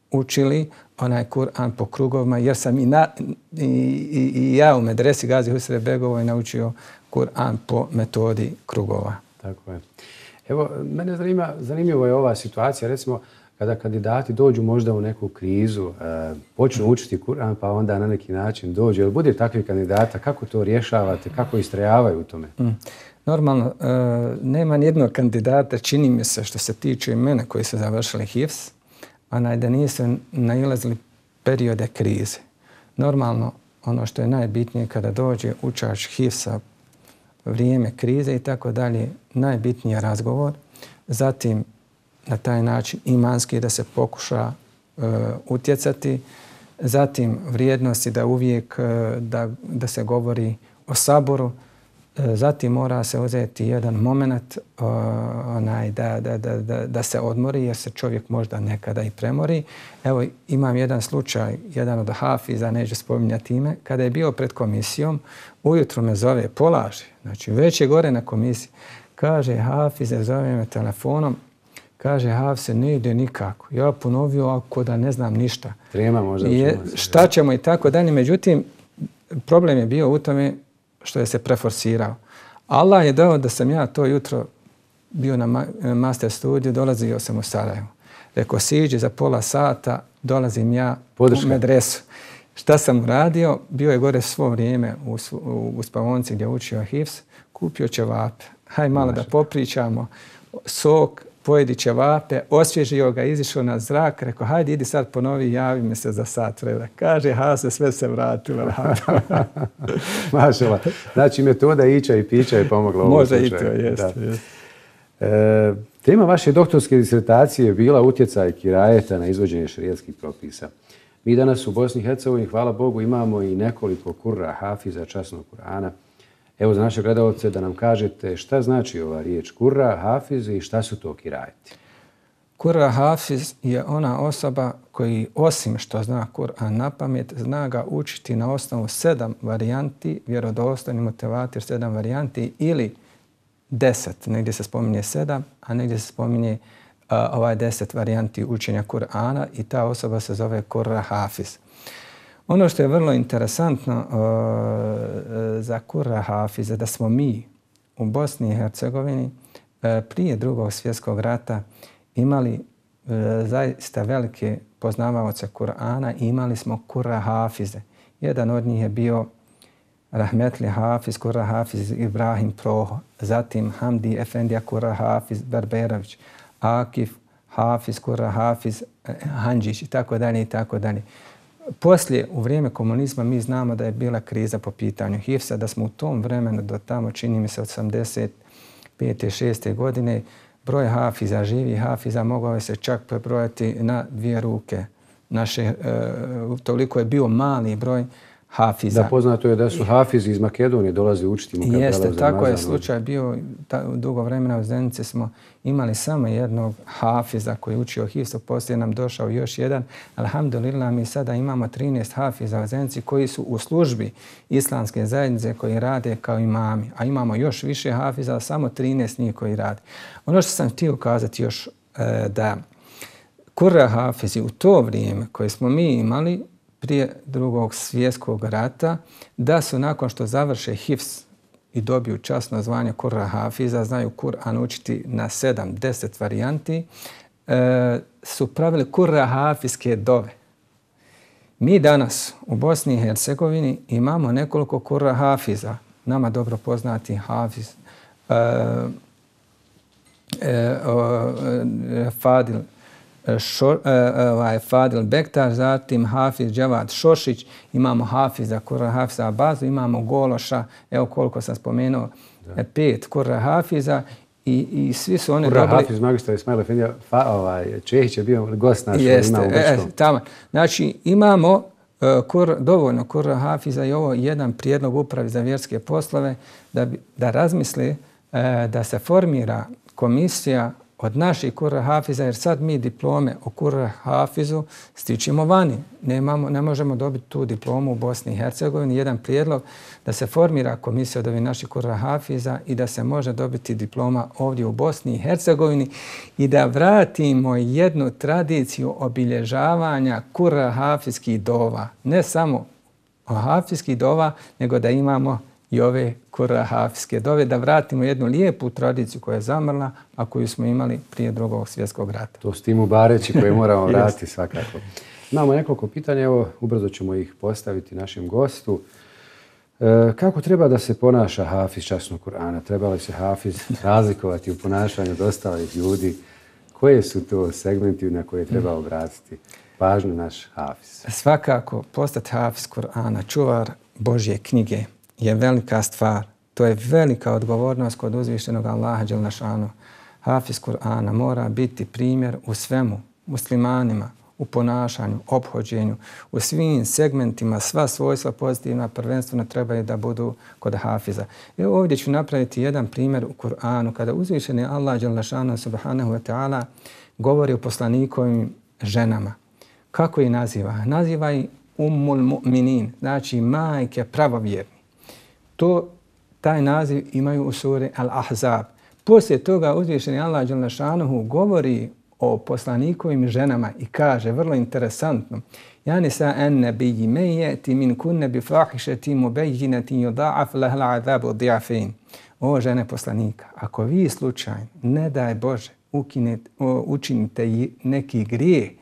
učili onaj Kur'an po krugovima, jer sam i, na, i, i, i ja u medresi Gazi Husre Begovoj naučio Kur'an po metodi krugova. Tako je. Evo, mene zanima, zanimljivo je ova situacija, recimo, kada kandidati dođu možda u neku krizu, e, počnu učiti Kur'an, pa onda na neki način dođu. Jel bude takvih kandidata? Kako to rješavate? Kako istrajavaju u tome? Mm. Normalno, e, nema nijednog kandidata, čini mi se što se tiče mene koji su završili hifz, a da nisu nailazili periode krize. Normalno, ono što je najbitnije kada dođe učač hifza, vrijeme krize i tako dalje, najbitniji je razgovor. Zatim, na taj način imanski da se pokuša e, utjecati. Zatim, vrijednosti da uvijek e, da, da se govori o saboru. E, zatim mora se uzeti jedan moment e, onaj, da, da, da, da, da se odmori jer se čovjek možda nekada i premori. Evo, imam jedan slučaj, jedan od hafiza, neću spominjati ime, kada je bio pred komisijom, ujutro me zove, polaže, znači već je gore na komisiji, kaže hafize, zove me telefonom, kaže, Hafse, ne ide nikako. Ja ponovio ako da ne znam ništa. Trema možda je, šta ćemo i tako dalje. Međutim, problem je bio u tome što je se preforsirao. Allah je dao da sam ja to jutro bio na master studiju, dolazio sam u Sarajevo. Rekao, siđi za pola sata, dolazim ja Podrška. u medresu. Šta sam uradio? Bio je gore svo vrijeme u, u, u spavonci gdje učio hifz, kupio ćevape. Haj malo Maša. da popričamo. Sok, pojedi ćevape, osvježio ga, izišao na zrak, rekao, hajde, idi sad ponovi, javi mi se za sat vremena. Kaže, ha, se sve se vratilo. Mašala. Znači, metoda ića i pića je pomogla u ovom slučaju. Može i to, jeste. Jest. E, tema vaše doktorske disertacije je bila utjecaj kirajeta na izvođenje šerijatskih propisa. Mi danas u Bosni i Hercegovini, hvala Bogu, imamo i nekoliko kurra, hafiza, časnog Kur'ana. Evo za naše gledalce da nam kažete šta znači ova riječ kurra, hafiz i šta su to kirajeti. Kurra hafiz je ona osoba koji osim što zna Kur'an na pamet, zna ga učiti na osnovu sedam varijanti, vjerodostojni motivator, sedam varijanti ili deset. Negdje se spominje sedam, a negdje se spominje uh, ovaj deset varijanti učenja Kur'ana i ta osoba se zove kurra hafiz. Ono što je vrlo interesantno uh, za kurra hafiza da smo mi u Bosni i Hercegovini uh, prije drugog svjetskog rata imali uh, zaista velike poznavaoce Kur'ana i imali smo kurra hafize. Jedan od njih je bio Rahmetli hafiz, kurra hafiz Ibrahim Proho, zatim Hamdi Efendija kurra hafiz Berberović, Akif hafiz, kurra hafiz Hanđić i tako dalje i tako dalje. Poslije, u vrijeme komunizma, mi znamo da je bila kriza po pitanju hifza, da smo u tom vremenu do tamo, čini mi se, osamdeset pete, šeste godine. Broj hafiza, živi hafiza, mogao je se čak prebrojati na dvije ruke. Naše, e, toliko je bio mali broj hafiza. Da, poznato je da su hafizi iz Makedonije dolazi učiti mu kapela. Jeste, tako je slučaj bio. Ta, dugo vremena u Zenici smo imali samo jednog hafiza koji je učio hifz, poslije nam došao još jedan. Alhamdulillah, mi sada imamo trinaest hafiza u Zenici koji su u službi islamske zajednice koji rade kao imami. A imamo još više hafiza, samo trinaest njih koji rade. Ono što sam htio kazati još e, da kurra hafizi u to vrijeme koje smo mi imali prije drugog svjetskog rata, da su nakon što završe hifz i dobiju časno zvanje kurra hafiza, znaju Kur'an učiti na sedam, deset varijanti, e, su pravili kurra hafizke dove. Mi danas u Bosni i Hercegovini imamo nekoliko kurra hafiza, nama dobro poznati hafiz e, e, o, e, Fadil Šo, ovaj, Fadil Bektar, zatim Hafiz Dževad Šošić, imamo Hafiza, Kurra Hafiza Abazu, imamo Gološa, evo koliko sam spomenuo, da. pet Kurra Hafiza i, i svi su oni Kurra dobili... Hafiz magistar Ismail Efendija, ovaj, Čehić je bio gost naš, Jeste, ima u Grčkom. E, tamo. Znači imamo uh, kur, dovoljno Kurra Hafiza i ovo jedan prijedlog upravi za vjerske poslove da, bi, da razmisli uh, da se formira komisija od naših kurra hafiza, jer sad mi diplome o kurra hafizu stičimo vani. Nemamo, ne možemo dobiti tu diplomu u Bosni i Hercegovini. Jedan prijedlog da se formira komisija od ovih naših kurra hafiza i da se može dobiti diploma ovdje u Bosni i Hercegovini i da vratimo jednu tradiciju obilježavanja kurra hafizskih dova. Ne samo hafizskih dova, nego da imamo i ove kurra hafizke dove, da vratimo jednu lijepu tradiciju koja je zamrla, a koju smo imali prije drugog svjetskog rata. To su ti mubareći koje moramo vratiti svakako. Imamo nekoliko pitanja, evo ubrzo ćemo ih postaviti našem gostu. E, kako treba da se ponaša hafiz časnog Kur'ana? Treba li se hafiz razlikovati u ponašanju od ostalih ljudi? Koje su to segmenti na koje treba obratiti pažnju naš hafiz? Svakako, postati hafiz Kur'ana, čuvar Božje knjige, je velika stvar. To je velika odgovornost kod uzvišenog Allaha dželle šanu. Hafiz Kur'ana mora biti primjer u svemu, muslimanima, u ponašanju, ophođenju, u svim segmentima, sva svojstva pozitivna prvenstveno trebaju da budu kod hafiza. Evo ovdje ću napraviti jedan primjer u Kur'anu kada uzvišeni Allah dželle šanu subhanahu wa ta'ala govori o poslanikovim ženama. Kako ih naziva? Naziva ih Ummul Mu'minin, znači majke pravovjerni. To, taj naziv imaju u suri Al-Ahzab. Poslije toga uzvišeni Allah dželle šanuhu govori o poslanikovim ženama i kaže, vrlo interesantno, Ja nisa an nabiyyi man yati min kunna bi fahishatin mubayyinatin yudha'af laha al-'adhabu di'afain. O žene poslanika, ako vi slučajno, ne daj Bože, ukinete, učinite neki grijeh,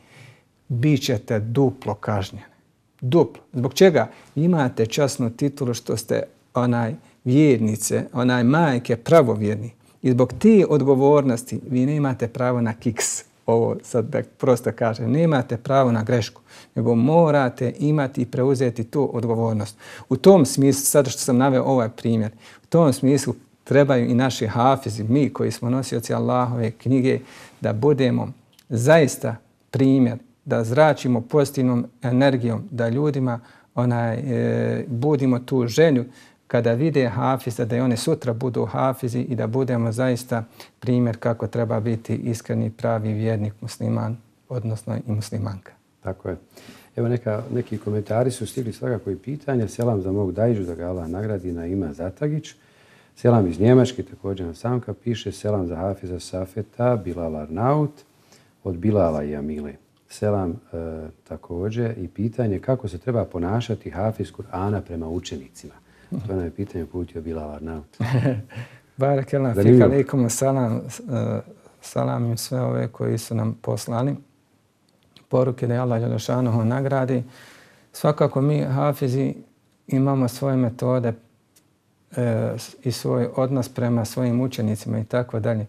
bit ćete duplo kažnjeni. Duplo. Zbog čega? Imate časnu titulu što ste onaj vjernice, onaj majke pravovjerni. I zbog te odgovornosti vi nemate pravo na kiks. Ovo sad da prosto kažem, nemate pravo na grešku, nego morate imati i preuzeti tu odgovornost. U tom smislu, sad što sam naveo ovaj primjer, u tom smislu trebaju i naši hafizi, mi koji smo nosioci Allahove knjige, da budemo zaista primjer, da zračimo pozitivnom energijom, da ljudima onaj, e, budimo tu želju kada vide hafiza, da i one sutra budu hafizi i da budemo zaista primjer kako treba biti iskreni, pravi vjernik musliman, odnosno i muslimanka. Tako je. Evo neka, neki komentari su stigli svakako i pitanja. Selam za mog dajđu, da ga Allah nagradi, na Ima Zatagić. Selam iz Njemačke, također nam Samka piše. Selam za hafiza Safeta, Bilal Arnaut, od Bilala i Amile. Selam e, također i pitanje kako se treba ponašati hafiz Kur'ana prema učenicima. To nam je pitanje uputio Bilal Arnaut. Barakallahu fik, alejkum salam, salam im sve ove koji su nam poslali poruke da je Allah dželle šanuhu nagradi. Svakako mi hafizi imamo svoje metode e, i svoj odnos prema svojim učenicima i tako dalje.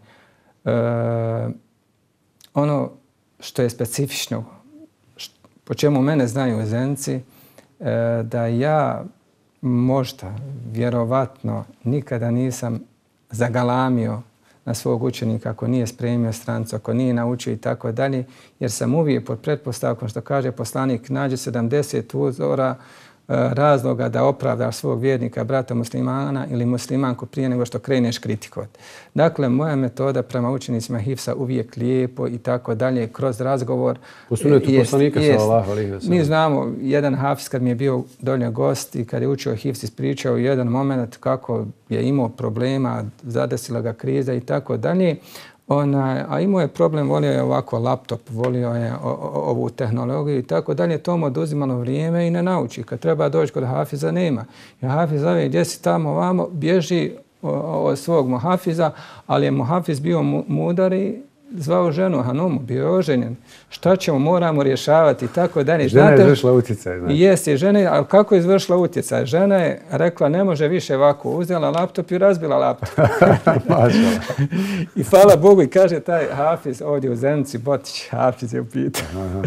Ono što je specifično, po čemu mene znaju Zenci, e, da ja možda, vjerovatno, nikada nisam zagalamio na svog učenika ako nije spremio strancu, ako nije naučio i tako dalje. Jer sam uvijek pod pretpostavkom što kaže poslanik nađe sedamdeset uzora razloga da opravdaš svog vjernika, brata muslimana ili muslimanku prije nego što kreneš kritikovati. Dakle, moja metoda prema učenicima hifsa uvijek lijepo i tako dalje, kroz razgovor. Po sunnetu poslanika sallallahu alejhi ve sellem. Mi znamo, jedan hafiz kad mi je bio dolje gost i kad je učio hifs ispričao jedan moment kako je imao problema, zadesila ga kriza i tako dalje. Ona, a imao je problem, volio je ovako laptop, volio je o, o, ovu tehnologiju i tako dalje. To mu oduzimalo vrijeme i ne nauči. Kad treba doći kod hafiza, nema. I hafiz zove gdje si tamo vamo, bježi od svog muhafiza, ali je muhafiz bio mu, mudar i zvao ženu, Hanumu, bio je oženjen. Šta ćemo, moramo rješavati i tako dalje. Žena je izvršila utjecaj. Znači. Jeste, žena je, ali kako je izvršila utjecaj? Žena je rekla ne može više ovako, uzela laptop i razbila laptop. I hvala Bogu i kaže taj hafiz ovdje u Zenici, Botić, hafiz je u pitanju.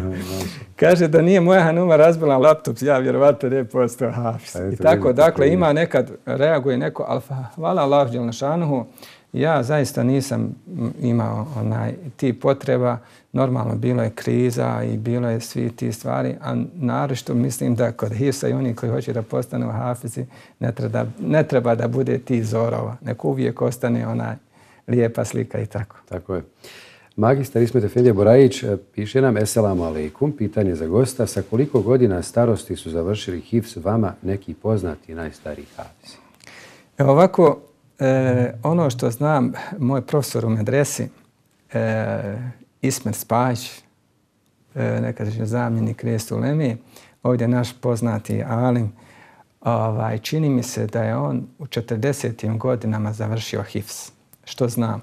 Kaže da nije moja Hanuma razbila laptop, ja vjerovatno ne postao hafiz. I tako, dakle, ima nekad, reaguje neko, ali hvala Allah džellešanuhu, ja zaista nisam imao onaj ti potreba. Normalno, bilo je kriza i bilo je svi ti stvari, a naročito mislim da kod hifsa i oni koji hoće da postanu hafizi ne treba, ne treba da bude ti zorova. Nek uvijek ostane onaj lijepa slika i tako. Tako je. Magistar Ismet Efendija Borajić piše nam Esselamu alejkum, pitanje za gosta. Sa koliko godina starosti su završili hifs vama neki poznati najstariji hafizi? Evo ovako, E, ono što znam, moj profesor u medresi, e, Ismet Spajić, e, nekadašnji zamjenik Restu Lemi, ovdje naš poznati alim, ovaj, čini mi se da je on u četrdesetim godinama završio hifs, što znam.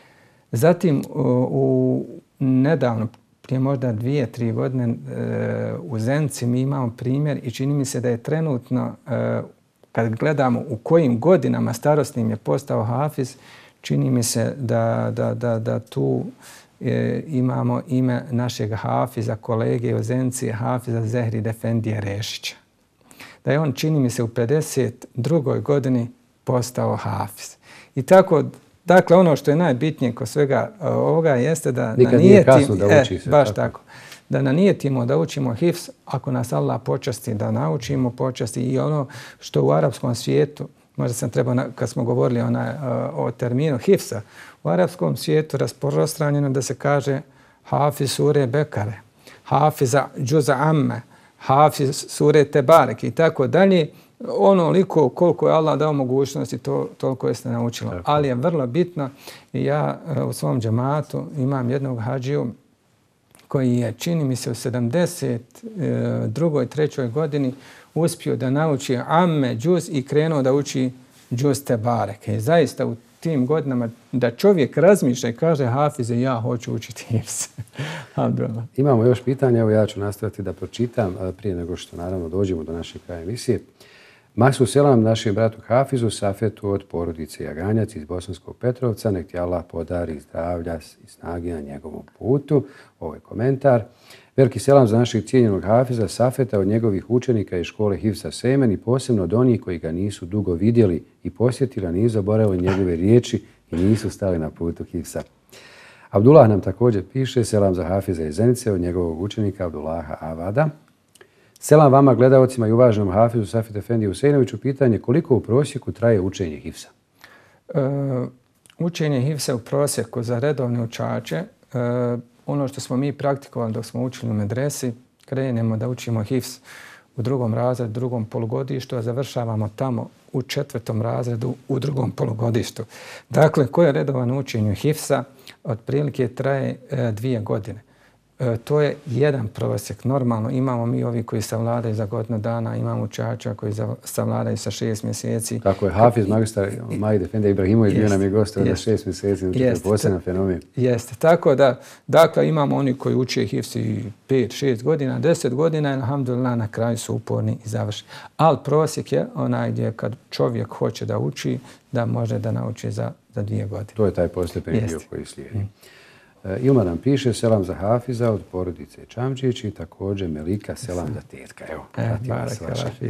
Zatim, u, u nedavno, prije možda dvije, tri godine, e, u Zenici mi imamo primjer i čini mi se da je trenutno e, kad gledamo u kojim godinama starosnim je postao hafiz, čini mi se da, da, da, da tu e, imamo ime našeg hafiza, kolege u Zenici, hafiza Zehrid Efendije Rešića. Da je on, čini mi se, u pedeset drugoj godini postao hafiz. I tako, dakle, ono što je najbitnije kod svega ovoga jeste da nikad na nije kasno da uči e, se. Baš tako. tako. Da nanijetimo da učimo hifs, ako nas Allah počasti da naučimo počasti i ono što u arapskom svijetu, možda sam trebao, kad smo govorili ona, o terminu hifsa, u arapskom svijetu rasprostranjeno da se kaže hafiz sure Bekare, hafiza džuza amme, hafiz sure Tebarek i tako dalje. Onoliko koliko je Allah dao mogućnosti, to, toliko jeste naučilo. Tako. Ali je vrlo bitno i ja u svom džematu imam jednog hađiju koji je, čini mi se, u sedamdeset drugoj trećoj godini uspio da nauči amme, džuz i krenuo da uči džuz Tebarek. I zaista u tim godinama da čovjek razmišlja i kaže hafize, ja hoću učiti hifs. Imamo još pitanja, evo ja ću nastaviti da pročitam prije nego što naravno dođemo do naše kraja emisije. Maksu selam našem bratu Hafizu, Safetu od porodice Jaganjac iz Bosanskog Petrovca. Nek ti Allah podari zdravlja i snage na njegovom putu. Ovo je komentar. Veliki selam za našeg cijenjenog Hafiza, Safeta, od njegovih učenika iz škole Hifsa Semen i posebno od onih koji ga nisu dugo vidjeli i posjetili, a nisu zaboravili njegove riječi i nisu stali na putu Hifsa. Abdullah nam također piše selam za Hafiza iz Zenice od njegovog učenika Abdullaha Avada. Selam vama gledaocima i uvaženom Hafizu Safet Efendiji Huseinoviću. Pitanje koliko u prosjeku traje učenje hifsa? E, učenje hifsa u prosjeku za redovne učače, e, ono što smo mi praktikovali dok smo učili u medresi, krenemo da učimo hifs u drugom razredu, drugom polugodištu, a završavamo tamo u četvrtom razredu u drugom polugodištu. Dakle, koje je redovan učenje hifsa? Otprilike traje e, dvije godine. E, to je jedan prosjek. Normalno imamo mi ovi koji savladaju za godinu dana, imamo učača koji savladaju sa šest mjeseci. Tako je, Hafiz, magistar Mahid Efendija Ibrahimović bio nam je gostao za šest mjeseci, znači to je poseban fenomen. Jeste, tako da, dakle, imamo oni koji uče hifs i pet, šest godina, deset godina, alhamdulillah, na kraju su uporni i završi. Ali prosjek je onaj gdje kad čovjek hoće da uči, da može da nauči za, za dvije godine. To je taj postepeni dio koji slijedi. Mm. Ilma nam piše selam za Hafiza od porodice Čamčić i također Melika selam za tetka. Evo, e, barak,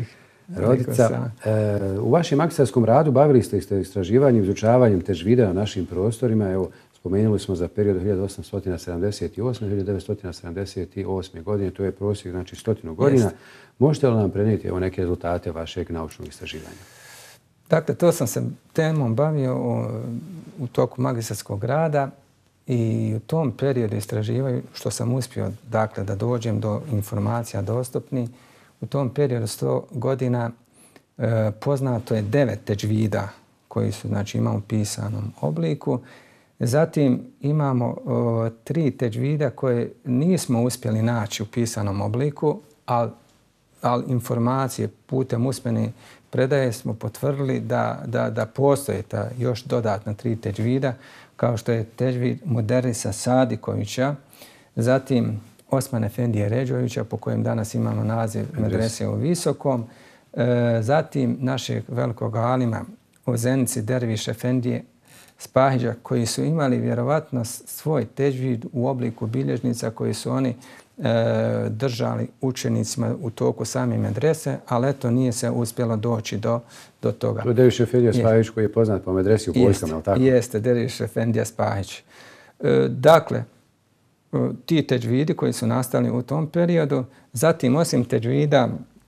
Rodica, e, u vašem magistarskom radu bavili ste se istraživanjem, izučavanjem težvida na našim prostorima. Evo, spomenuli smo za period hiljadu osamsto sedamdeset osme do hiljadu devetsto sedamdeset osme. godine, to je prosjek, znači stotinu godina. Jest. Možete li nam prenijeti evo, neke rezultate vašeg naučnog istraživanja? Dakle, to sam se temom bavio u, u toku magistarskog rada i u tom periodu istraživaju što sam uspio dakle, da dođem do informacija dostupnih. U tom periodu sto godina e, poznato je devet teđvida koji su znači, imamo u pisanom obliku. Zatim imamo o, tri teđvida koje nismo uspjeli naći u pisanom obliku, ali al informacije putem usmene predaje smo potvrdili da, da, da postoje ta još dodatna tri teđvida, kao što je teđvid Muderrisa Sadikovića, zatim Osman Efendije Ređovića, po kojem danas imamo naziv medrese u Visokom, e, zatim našeg velikog alima u Zenici Derviš Efendije Spahiđa, koji su imali vjerovatno svoj teđvid u obliku bilježnica koji su oni e, držali učenicima u toku same medrese, ali eto nije se uspjelo doći do, do toga. To je Derviš Efendija Spahić koji je poznat po medresi u Poljskom, je li tako? Jeste, Derviš Efendija Spahić. E, dakle, ti teđvidi koji su nastali u tom periodu, zatim osim teđvida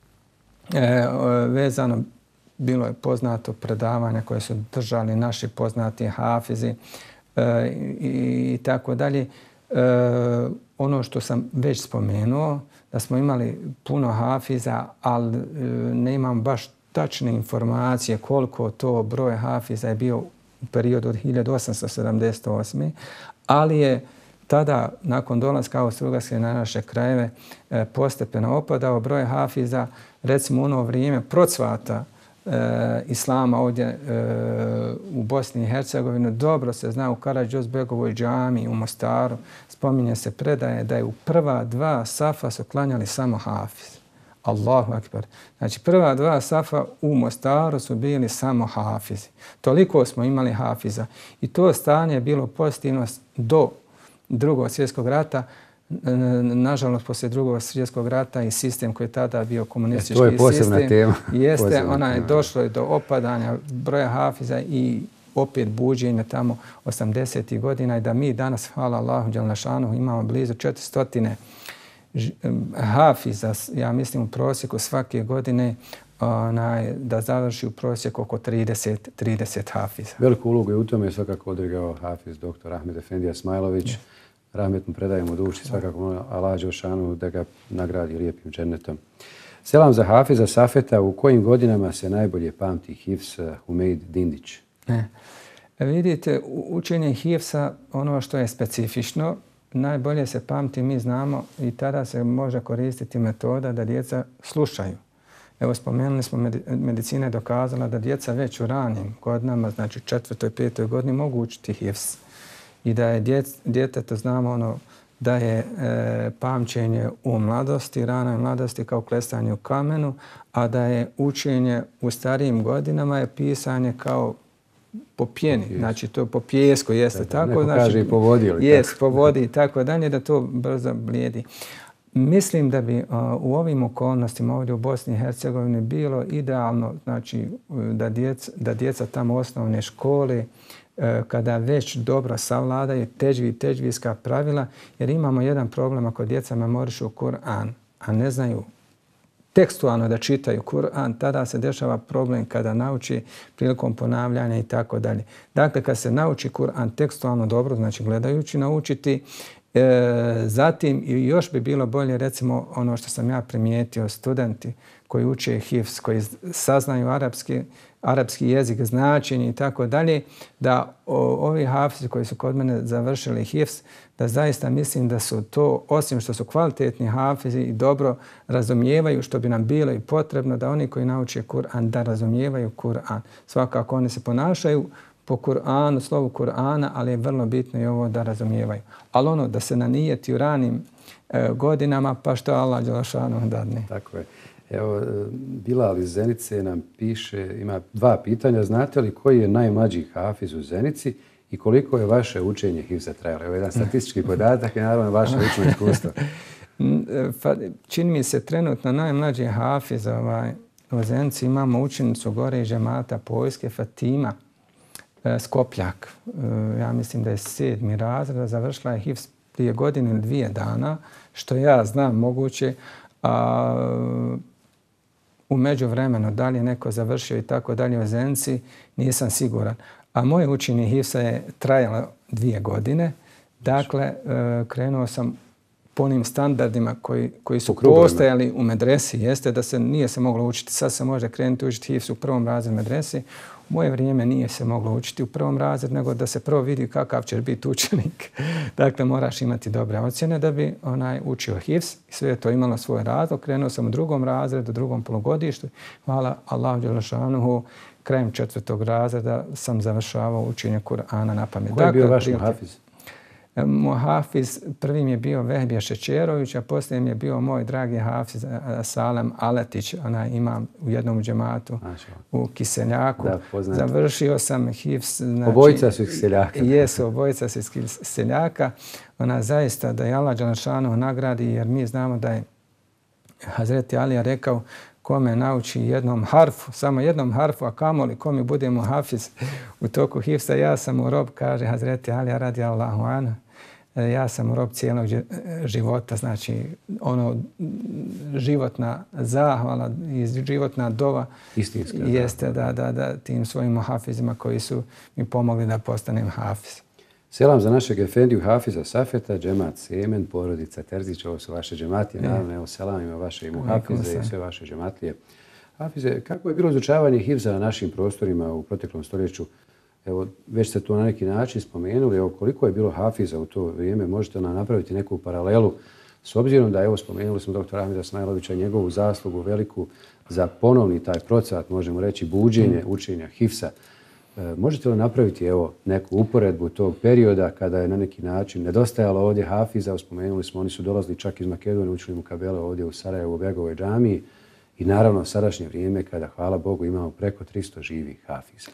e, vezano bilo je poznato predavanja koje su držali naši poznati hafizi e, i, i tako dalje. E, ono što sam već spomenuo, da smo imali puno hafiza, ali e, ne imam baš tačne informacije koliko to broj hafiza je bio u periodu od hiljadu osamsto sedamdeset osme. Ali je tada, nakon dolaska Austro-Ugarske na naše krajeve, e, postepeno opadao broj hafiza. Recimo u ono vrijeme procvata E, islama ovdje e, u Bosni i Hercegovini dobro se zna u Karađozbegovoj džami u Mostaru. Spominje se predaje da je u prva dva safa su klanjali samo hafiz. Allahu akbar. Znači prva dva safa u Mostaru su bili samo hafizi. Toliko smo imali hafiza. I to stanje je bilo pozitivno do drugog svjetskog rata. Nažalost, poslije drugog svjetskog rata i sistem koji je tada bio komunistički sistem, to je posebna sistem, tema. Jeste, posebna ona je tema. došlo do opadanja broja hafiza i opet buđenja tamo osamdesetih godina i da mi danas, hvala Allahu dželešanu, imamo blizu četiristo hafiza, ja mislim u prosjeku svake godine onaj, da završi u prosjeku oko trideset, trideset hafiza. Veliku ulogu je u tome svakako odigrao hafiz doktor Ahmed Efendija Smajlović. Yeah. Rahmet mu predajemo duši, svakako molim Allah dželešanu da ga nagradi lijepim džennetom. Selam za hafiza Safeta, u kojim godinama se najbolje pamti hifz Humeid Dindić? Ne. Vidite, učenje hifza, ono što je specifično, najbolje se pamti, mi znamo, i tada se može koristiti metoda da djeca slušaju. Evo, spomenuli smo, medicina je dokazala da djeca već u ranim godinama, znači četvrtoj, petoj godini, mogu učiti hifz. I da je djetetu, znamo ono, da je e, pamćenje u mladosti, ranoj mladosti kao klesanje u kamenu, a da je učenje u starijim godinama je pisanje kao po pjeni, po znači to po pjesku jeste da, tako. Neko znači, kaže i po vodi ili jest, tako. po vodi i tako dalje, da to brzo blijedi. Mislim da bi a, u ovim okolnostima ovdje u Bosni i Hercegovini bilo idealno znači, da, djeca, da djeca tamo osnovne škole kada već dobro savladaju teđvi, teđvijska pravila, jer imamo jedan problem ako djeca memorišu Kur'an, a ne znaju tekstualno da čitaju Kur'an, tada se dešava problem kada nauči prilikom ponavljanja i tako dalje. Dakle, kad se nauči Kur'an tekstualno dobro, znači gledajući naučiti, e, zatim i još bi bilo bolje, recimo ono što sam ja primijetio, studenti koji uče hifz, koji saznaju arapski, arapski jezik, značenje i tako dalje, da o, ovi hafizi koji su kod mene završili hifz, da zaista mislim da su to, osim što su kvalitetni hafizi i dobro razumijevaju, što bi nam bilo i potrebno, da oni koji nauče Kur'an, da razumijevaju Kur'an. Svakako oni se ponašaju po Kur'anu, slovu Kur'ana, ali je vrlo bitno i ovo da razumijevaju. Ali ono da se nanijeti u ranim e, godinama, pa što Allah dželešanu dadne. Tako je. Evo, Bilal iz Zenice nam piše, ima dva pitanja. Znate li koji je najmlađi hafiz u Zenici i koliko je vaše učenje hifza trajalo? Evo jedan statistički podatak i naravno vaše lično iskustvo. Čini mi se trenutno najmlađi hafiz ovaj, u Zenici imamo učenicu gore iz džemata Poljske, Fatima Skopljak. Ja mislim da je sedmi razred, završila je hifz prije godinu ili dvije dana, što ja znam moguće. A, u međuvremenu da li je neko završio i tako dalje u Zenici, nisam siguran. A moje učenje hifza je trajalo dvije godine. Dakle, krenuo sam po onim standardima koji, koji su postojali u medresi. Jeste da se nije se moglo učiti. Sad se može krenuti učiti hifz u prvom razredu medresi. U moje vrijeme nije se moglo učiti u prvom razredu, nego da se prvo vidi kakav ćeš biti učenik. Dakle, moraš imati dobre ocjene da bi onaj učio hifz. I sve je to imalo svoj razlog. Krenuo sam u drugom razredu, u drugom polugodištu. Hvala Allahu dželešanuhu. Krajem četvrtog razreda sam završavao učenje Kur'ana na pamet. Ko je bio vaš muhafiz? Muhafiz prvim je bio Vehbija Šećerović, a poslije je bio moj dragi hafiz Salem Aletić. Ona imam u jednom džematu u Kiseljaku. Da, završio sam hifz. Znači, obojica su iz Kiseljaka. Jesu, obojica su iz Kiseljaka. Ona zaista da je Allah dželešanu nagradi, jer mi znamo da je Hazreti Alija rekao kome nauči jednom harfu, samo jednom harfu, a kamoli kome budemo hafiz u toku hifza. Ja sam u rob, kaže Hazreti Alija radijallahu anhu, ja sam u rob cijelog života, znači ono životna zahvala i životna dova istinska jeste da, da, da tim svojim hafizima koji su mi pomogli da postanem hafiz. Selam za našeg efendiju Hafiza Safeta, džemat Semen, porodica Terzić, ovo su vaše džematije, naravno, evo selam ima vaše i muhafize i sve vaše džematlije. Hafize, kako je bilo izučavanje hifza na našim prostorima u proteklom stoljeću? Evo, već ste to na neki način spomenuli, evo, koliko je bilo hafiza u to vrijeme, možete nam napraviti neku paralelu s obzirom da, evo, spomenuli smo doktora Ahmeda Smajlovića, njegovu zaslugu veliku za ponovni taj procvat, možemo reći, buđenje učenja hifza. Možete li napraviti evo, neku uporedbu tog perioda kada je na neki način nedostajalo ovdje hafiza? Spomenuli smo, oni su dolazili čak iz Makedonije, učili mu kabele ovdje u Sarajevu, u Begovoj džamiji i naravno sadašnje vrijeme kada, hvala Bogu, imamo preko tristo živih hafiza.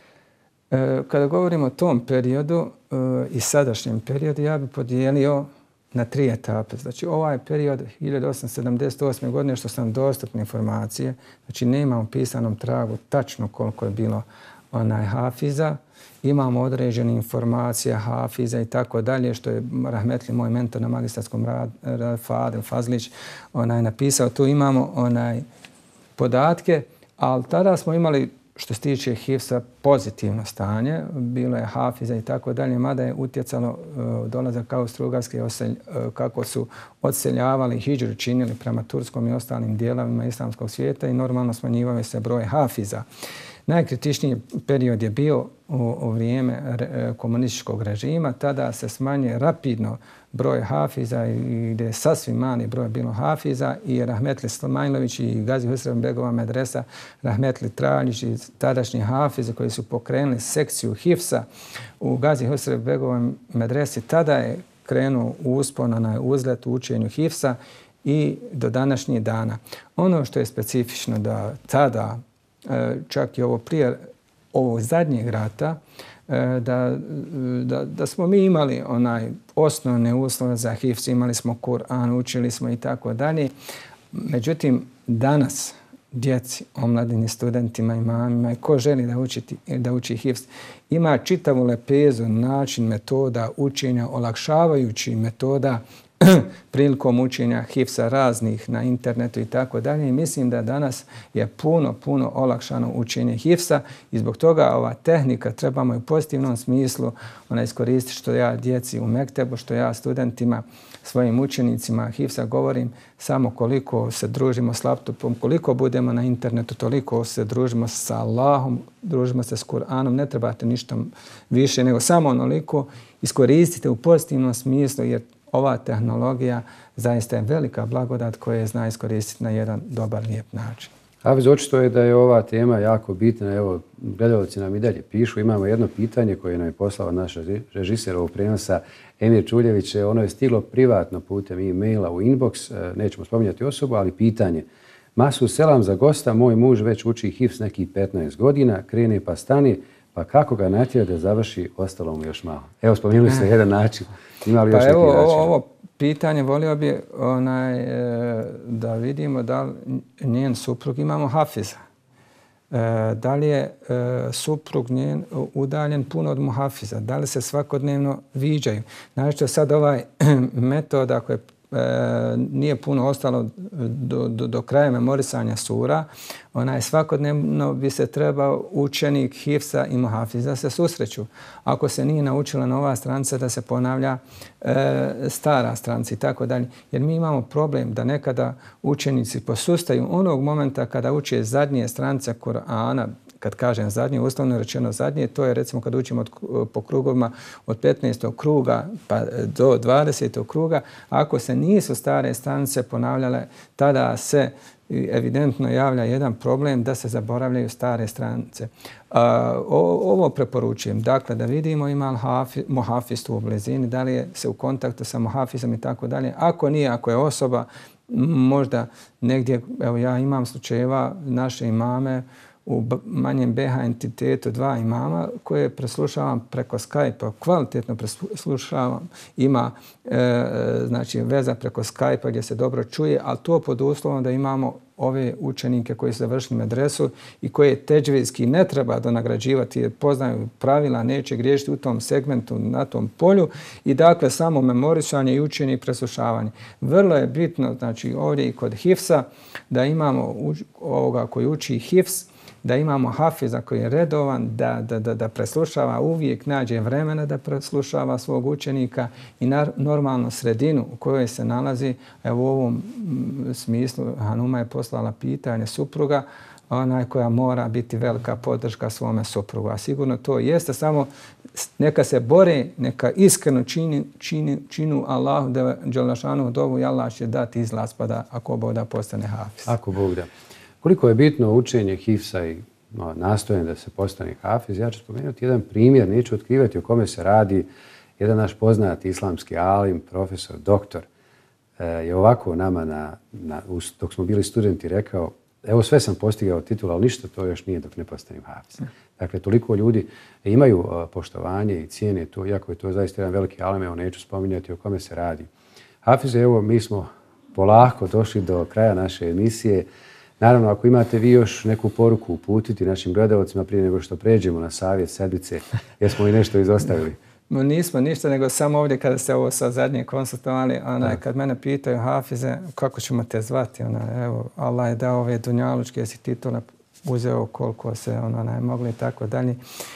E, kada govorimo o tom periodu e, i sadašnjem periodu, ja bih podijelio na tri etape. Znači, ovaj period hiljadu osamsto sedamdeset osme. godine što su nam dostupne informacije, znači nemamo pisanom tragu tačno koliko je bilo onaj hafiza, imamo određene informacije hafiza i tako dalje, što je rahmetli moj mentor na magistarskom radu, Fadel Fazlić, onaj napisao. Tu imamo onaj podatke, ali tada smo imali, što se tiče hifza, pozitivno stanje. Bilo je hafiza i tako dalje, mada je utjecalo uh, dolazak Austro-Ugarske, uh, kako su odseljavali, hidžru činili prema turskom i ostalim dijelovima islamskog svijeta i normalno smanjivao se broj hafiza. Najkritičniji period je bio u, u vrijeme re, komunističkog režima. Tada se smanjuje rapidno broj hafiza i gdje je sasvim mali broj bilo hafiza i Rahmetli Smajlović i Gazi Husrev Begova medresa, Rahmetli Traljić i tadašnji hafize koji su pokrenuli sekciju hifza u Gazi Husrev Begova medresi. Tada je krenuo uspon na uzlet u učenju hifza i do današnjih dana. Ono što je specifično da tada, čak i ovo prije ovog zadnjeg rata, da, da, da smo mi imali onaj osnovne uslove za hifz, imali smo Kur'an, učili smo i tako dalje. Međutim, danas djeci, omladini, studentima, imamima i ko želi da, učiti, da uči hifz, ima čitavu lepezu, način, metoda učenja, olakšavajući metoda prilikom učenja hifza raznih na internetu i tako dalje. I mislim da danas je puno, puno olakšano učenje hifza i zbog toga ova tehnika trebamo i u pozitivnom smislu ona iskoristiti što ja djeci u mektebu, što ja studentima, svojim učenicima hifza govorim samo koliko se družimo s laptopom, koliko budemo na internetu, toliko se družimo sa Allahom, družimo se s Kur'anom, ne trebate ništa više nego samo onoliko iskoristite u pozitivnom smislu jer ova tehnologija zaista je velika blagodat koja je zna iskoristiti na jedan dobar, lijep način. Hafiz, očito je da je ova tema jako bitna. Evo, gledalci nam i dalje pišu. Imamo jedno pitanje koje nam je poslao naš režiser ovog prenosa, Emir Čuljević. Ono je stiglo privatno putem e-maila u inbox. Nećemo spominjati osobu, ali pitanje. Masu selam za gosta. Moj muž već uči hifz nekih petnaest godina. Krene pa stane. Pa kako ga natjera da završi, ostalo mu još malo. Evo, spomenuli ste jedan način. Ima li još pa neki evo, način? Ovo pitanje volio bi onaj, e, da vidimo da li njen suprug imamo hafiza. Da li je suprug njen udaljen puno od muhafiza? Da li se svakodnevno viđaju? Znači sad ovaj metoda koja E, nije puno ostalo do, do, do kraja memorisanja sura, onaj svakodnevno bi se trebao učenik hifsa i muhafiza da se susreću. Ako se nije naučila nova stranica, da se ponavlja e, stara stranica i tako dalje. Jer mi imamo problem da nekada učenici posustaju onog momenta kada uče zadnje stranice Kur'ana. Kad kažem zadnje, uslovno rečeno zadnje, to je recimo kad učimo od, po krugovima od petnaestog kruga pa do dvadesetog kruga. Ako se nisu stare stranice ponavljale, tada se evidentno javlja jedan problem da se zaboravljaju stare stranice. A, o, ovo preporučujem. Dakle, da vidimo ima li muhafiz tu u blizini, da li je se u kontaktu sa muhafizom i tako dalje. Ako nije, ako je osoba možda negdje, evo ja imam slučajeva naše imame, u manjem B H entitetu dva imama koje preslušavam preko Skype-a, kvalitetno preslušavam, ima e, znači veza preko Skype-a gdje se dobro čuje, ali to pod uslovom da imamo ove učenike koji su završili medresu i koje teđvidski ne treba da nagrađivati jer poznaju pravila, neće griješiti u tom segmentu, na tom polju i dakle samo memorisanje i učenje i preslušavanje. Vrlo je bitno, znači ovdje i kod hifsa, da imamo ovoga koji uči hifs, da imamo hafiza koji je redovan, da, da, da, da preslušava, uvijek nađe vremena da preslušava svog učenika i na, normalno sredinu u kojoj se nalazi. Evo u ovom smislu Hanuma je poslala pitanje supruga, onaj koja mora biti velika podrška svome suprugu. A sigurno to jeste, samo neka se bore, neka iskreno čini, čini, činu Allahu da dželešanu dovu i Allah će dati izlaz pa da ako Bog da postane hafiz. Ako Bog da. Koliko je bitno učenje hifsa i no, nastojanje da se postane hafiz, ja ću spomenuti jedan primjer, neću otkrivati o kome se radi. Jedan naš poznati islamski alim, profesor, doktor, je ovako nama, na, na, dok smo bili studenti, rekao, evo sve sam postigao titula, ali ništa to još nije dok ne postanem hafiz. Dakle, toliko ljudi imaju poštovanje i cijene to, iako je to zaista jedan veliki alim, evo neću spominjati o kome se radi. Hafize, evo mi smo polako došli do kraja naše emisije. Naravno, ako imate vi još neku poruku uputiti našim gledalcima prije nego što pređemo na savjet sedmice, jesmo li nešto izostavili? No, nismo ništa, nego samo ovdje kada ste ovo sa zadnje konsultovali, onaj, kad mene pitaju hafize, kako ćemo te zvati? Onaj, evo, Allah je dao ove dunjalučke, jesi titule uzeo koliko se onaj, mogli i tako dalje.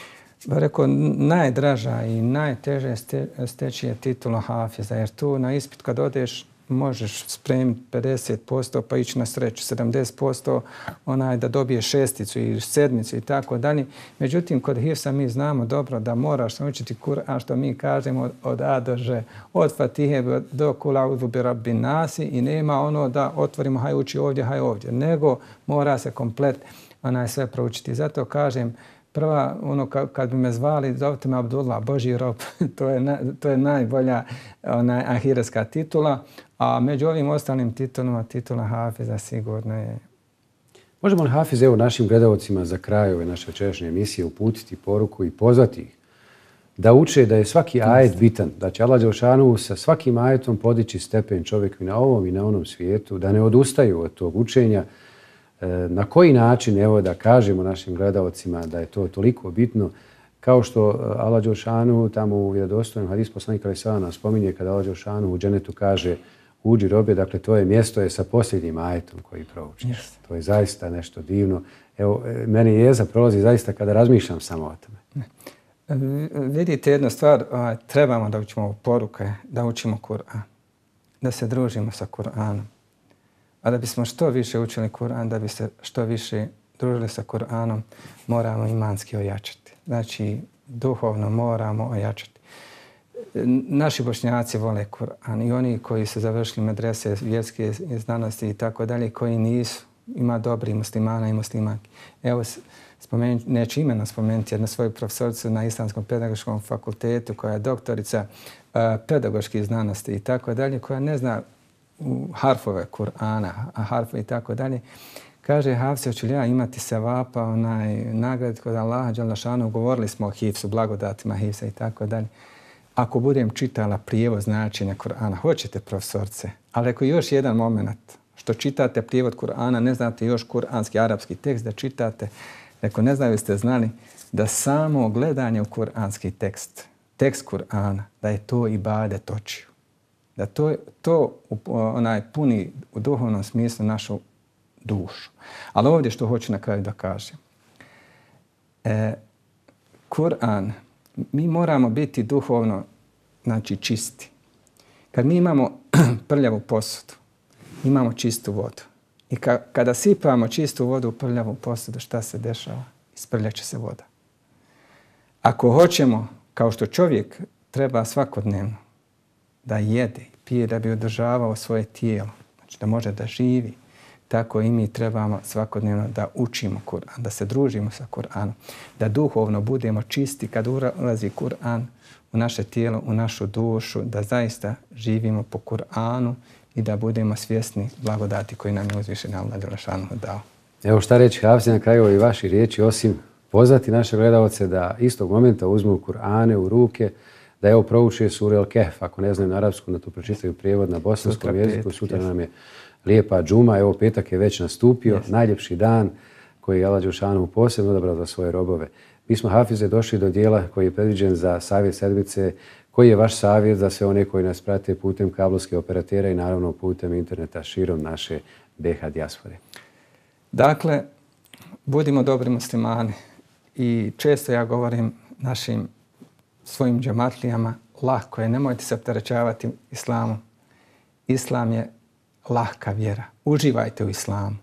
Rekao, najdraža i najteže ste, steći je titula hafiza, jer tu na ispit kad odeš, možeš spremiti pedeset posto pa ići na sreću, sedamdeset posto onaj da dobije šesticu ili sedmicu i tako dalje. Međutim, kod hifsa mi znamo dobro da moraš naučiti Kur'an, što mi kažemo od A do Ž, od Fatihe do Kul a'udhu bi rabbin nasi i nema ono da otvorimo haj uči ovdje, haj ovdje, nego mora se komplet onaj sve proučiti. Zato kažem, prva, ono kad bi me zvali, zovite me Abdullah, Božji rob, to je, na, to je najbolja onaj, ahiretska titula, a među ovim ostalim titulama, titula hafiza sigurno je. Možemo li hafiz, evo našim gledalcima za kraj ove naše večerašnje emisije uputiti poruku i pozvati ih da uče da je svaki ajet bitan, da će Allah dželešanu sa svakim ajetom podići stepen čovjeku i na ovom i na onom svijetu, da ne odustaju od tog učenja. Na koji način, evo da kažemo našim gledalcima da je to toliko bitno, kao što Allah dželešanu tamo u vjerodostojnom hadisu poslanika alejhi selam nas spominje kada Allah dželešanu u dženetu kaže uđi robe, dakle tvoje mjesto je sa posljednjim ajetom koji proučiš. Yes. To je zaista nešto divno. Evo, meni jeza prolazi zaista kada razmišljam samo o tome. Vidite jednu stvar, trebamo da učimo poruke, da učimo Kur'an, da se družimo sa Kur'anom. A da bismo što više učili Kur'an, da bi se što više družili sa Kur'anom, moramo imanski ojačati. Znači, duhovno moramo ojačati. Naši Bošnjaci vole Kur'an i oni koji su završili medrese, vjerske znanosti i tako dalje, koji nisu, ima dobri muslimana i muslimanki. Evo, spomen, neću imena spomenuti jednu svoju profesoricu na Islamskom pedagoškom fakultetu koja je doktorica uh, pedagoških znanosti i tako dalje, koja ne zna harfove Kur'ana, harfove i tako dalje. Kaže, Hafse, hoću li ja imati sevapa, onaj nagrad kod Allaha dželešanu, govorili smo o hifsu, blagodatima hifsa i tako dalje. Ako budem čitala prijevoz značenja Kur'ana, hoćete profesorce, ali ako još jedan moment, što čitate prijevod Kur'ana, ne znate još kuranski, arapski tekst da čitate. Rekao, ne znaju ste znali da samo gledanje u kuranski tekst, tekst Kur'ana, da je to ibadet očiju. Da to, to onaj puni u duhovnom smislu našu dušu. Ali ovdje što hoću na kraju da kažem. E, Kur'an, mi moramo biti duhovno, znači čisti. Kad mi imamo prljavu posudu, imamo čistu vodu. I ka, kada sipamo čistu vodu u prljavu posudu, šta se dešava? Isprljaće se voda. Ako hoćemo, kao što čovjek treba svakodnevno da jede i pije da bi održavao svoje tijelo, znači da može da živi, tako i mi trebamo svakodnevno da učimo Kur'an, da se družimo sa Kur'anom, da duhovno budemo čisti kad ulazi Kur'an u naše tijelo, u našu dušu, da zaista živimo po Kur'anu i da budemo svjesni blagodati koji nam je uzvišeni Allah dželle dao. Evo šta reći, Hafize, na kraju i vaši riječi, osim pozvati naše gledalce da istog momenta uzmu Kur'ane u ruke, da evo prouče suru El Kehf, ako ne znaju na arapsku, da to pročitaju prijevod na bosanskom sutra jeziku. Petak, sutra nam je lijepa džuma, evo petak je već nastupio, yes. Najljepši dan koji je Allah dželle posebno odabrao za svoje robove. Mi smo, Hafize, došli do dijela koji je predviđen za savjet sedmice. Koji je vaš savjet za sve one koji nas prate putem kablovske operatera i naravno putem interneta širom naše B H dijaspore? Dakle, budimo dobri muslimani i često ja govorim našim svojim džematlijama, lahko je, nemojte se opterećavati islamom. Islam je lahka vjera. Uživajte u islamu.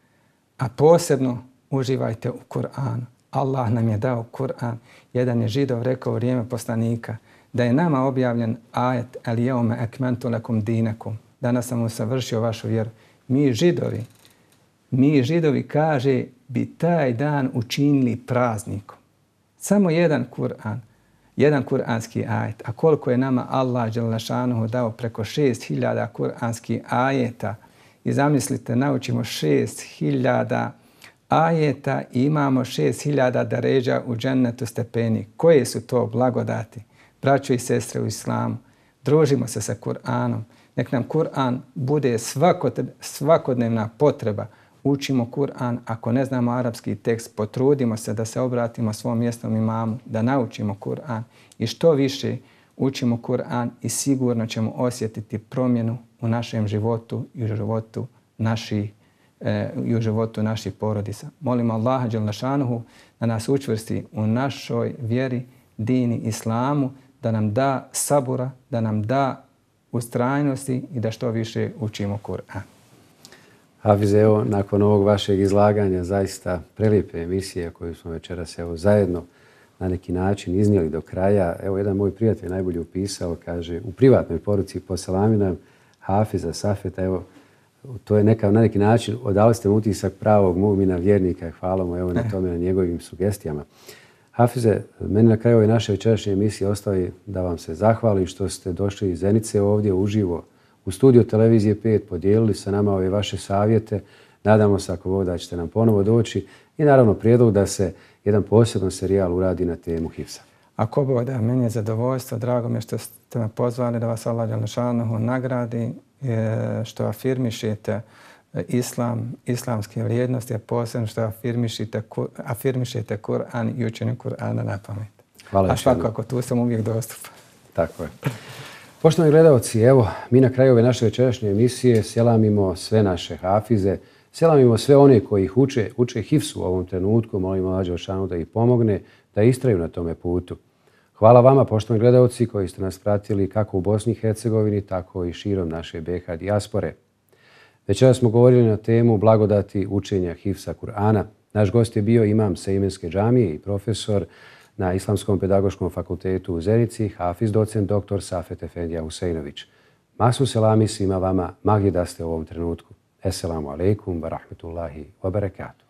A posebno uživajte u Kur'anu. Allah nam je dao Kur'an. Jedan je Židov rekao u vrijeme poslanika da je nama objavljen ajet el jeume ekmentu lekum dinekum. Danas sam usavršio vašu vjeru. Mi Židovi, mi Židovi kaže bi taj dan učinili praznikom. Samo jedan Kur'an. Jedan kuranski ajet. A koliko je nama Allah dželle šanuhu dao preko šest hiljada kuranskih ajeta. I zamislite, naučimo šest hiljada ajeta i imamo šest hiljada deređa u džennetu stepeni. Koje su to blagodati? Braćo i sestre u islamu, družimo se sa Kur'anom. Nek nam Kur'an bude svakodnevna potreba. Učimo Kur'an, ako ne znamo arapski tekst, potrudimo se da se obratimo svom mjesnom imamu, da naučimo Kur'an. I što više učimo Kur'an i sigurno ćemo osjetiti promjenu u našem životu i u životu naših e, i u životu naših porodica. Molimo Allaha dželle šanuhu da nas učvrsti u našoj vjeri, dini, islamu, da nam da sabura, da nam da ustrajnosti i da što više učimo Kur'an. Hafize, evo, nakon ovog vašeg izlaganja, zaista prelijepe emisije koju smo večeras evo, zajedno na neki način iznijeli do kraja. Evo, jedan moj prijatelj najbolje upisao, kaže, u privatnoj poruci poselami nam Hafiza Safeta, evo, to je neka, na neki način, odali ste mu utisak pravog mu'mina vjernika, hvala mu evo, na tome, na njegovim sugestijama. Hafize, meni na kraju ove naše večerašnje emisije ostaje da vam se zahvalim što ste došli iz Zenice ovdje uživo u studio Televizije pet, podijelili sa nama ove vaše savjete. Nadamo se ako Bog da ćete nam ponovo doći i naravno prijedlog da se jedan poseban serijal uradi na temu hifza. Ako Bog da, meni je zadovoljstvo, drago mi je što ste me pozvali da vas Allah dželle šanuhu nagradi, što afirmišete islam, islamske vrijednosti, a posebno što afirmišete, afirmišete Kur'an i učenje Kur'ana na pamet. Hvala. A svakako tu sam uvijek dostupan. Tako je. Poštovani gledalci, evo, mi na kraju ove naše večerašnje emisije selamimo sve naše hafize, selamimo sve one koji ih uče, uče hifsu u ovom trenutku, molimo Allah dželle šanuhu da ih pomogne, da istraju na tome putu. Hvala vama, poštovani gledalci, koji ste nas pratili kako u Bosni i Hercegovini, tako i širom naše B H dijaspore. Večeras smo govorili na temu blagodati učenja hifza Kur'ana. Naš gost je bio imam Sejmenske džamije i profesor na Islamskom pedagoškom fakultetu u Zenici, hafiz docent doktor Safet Efendija Huseinović. Masu selami svima vama, magdje da ste u ovom trenutku. Esselamu alaikum wa rahmetullahi wa barakatuh.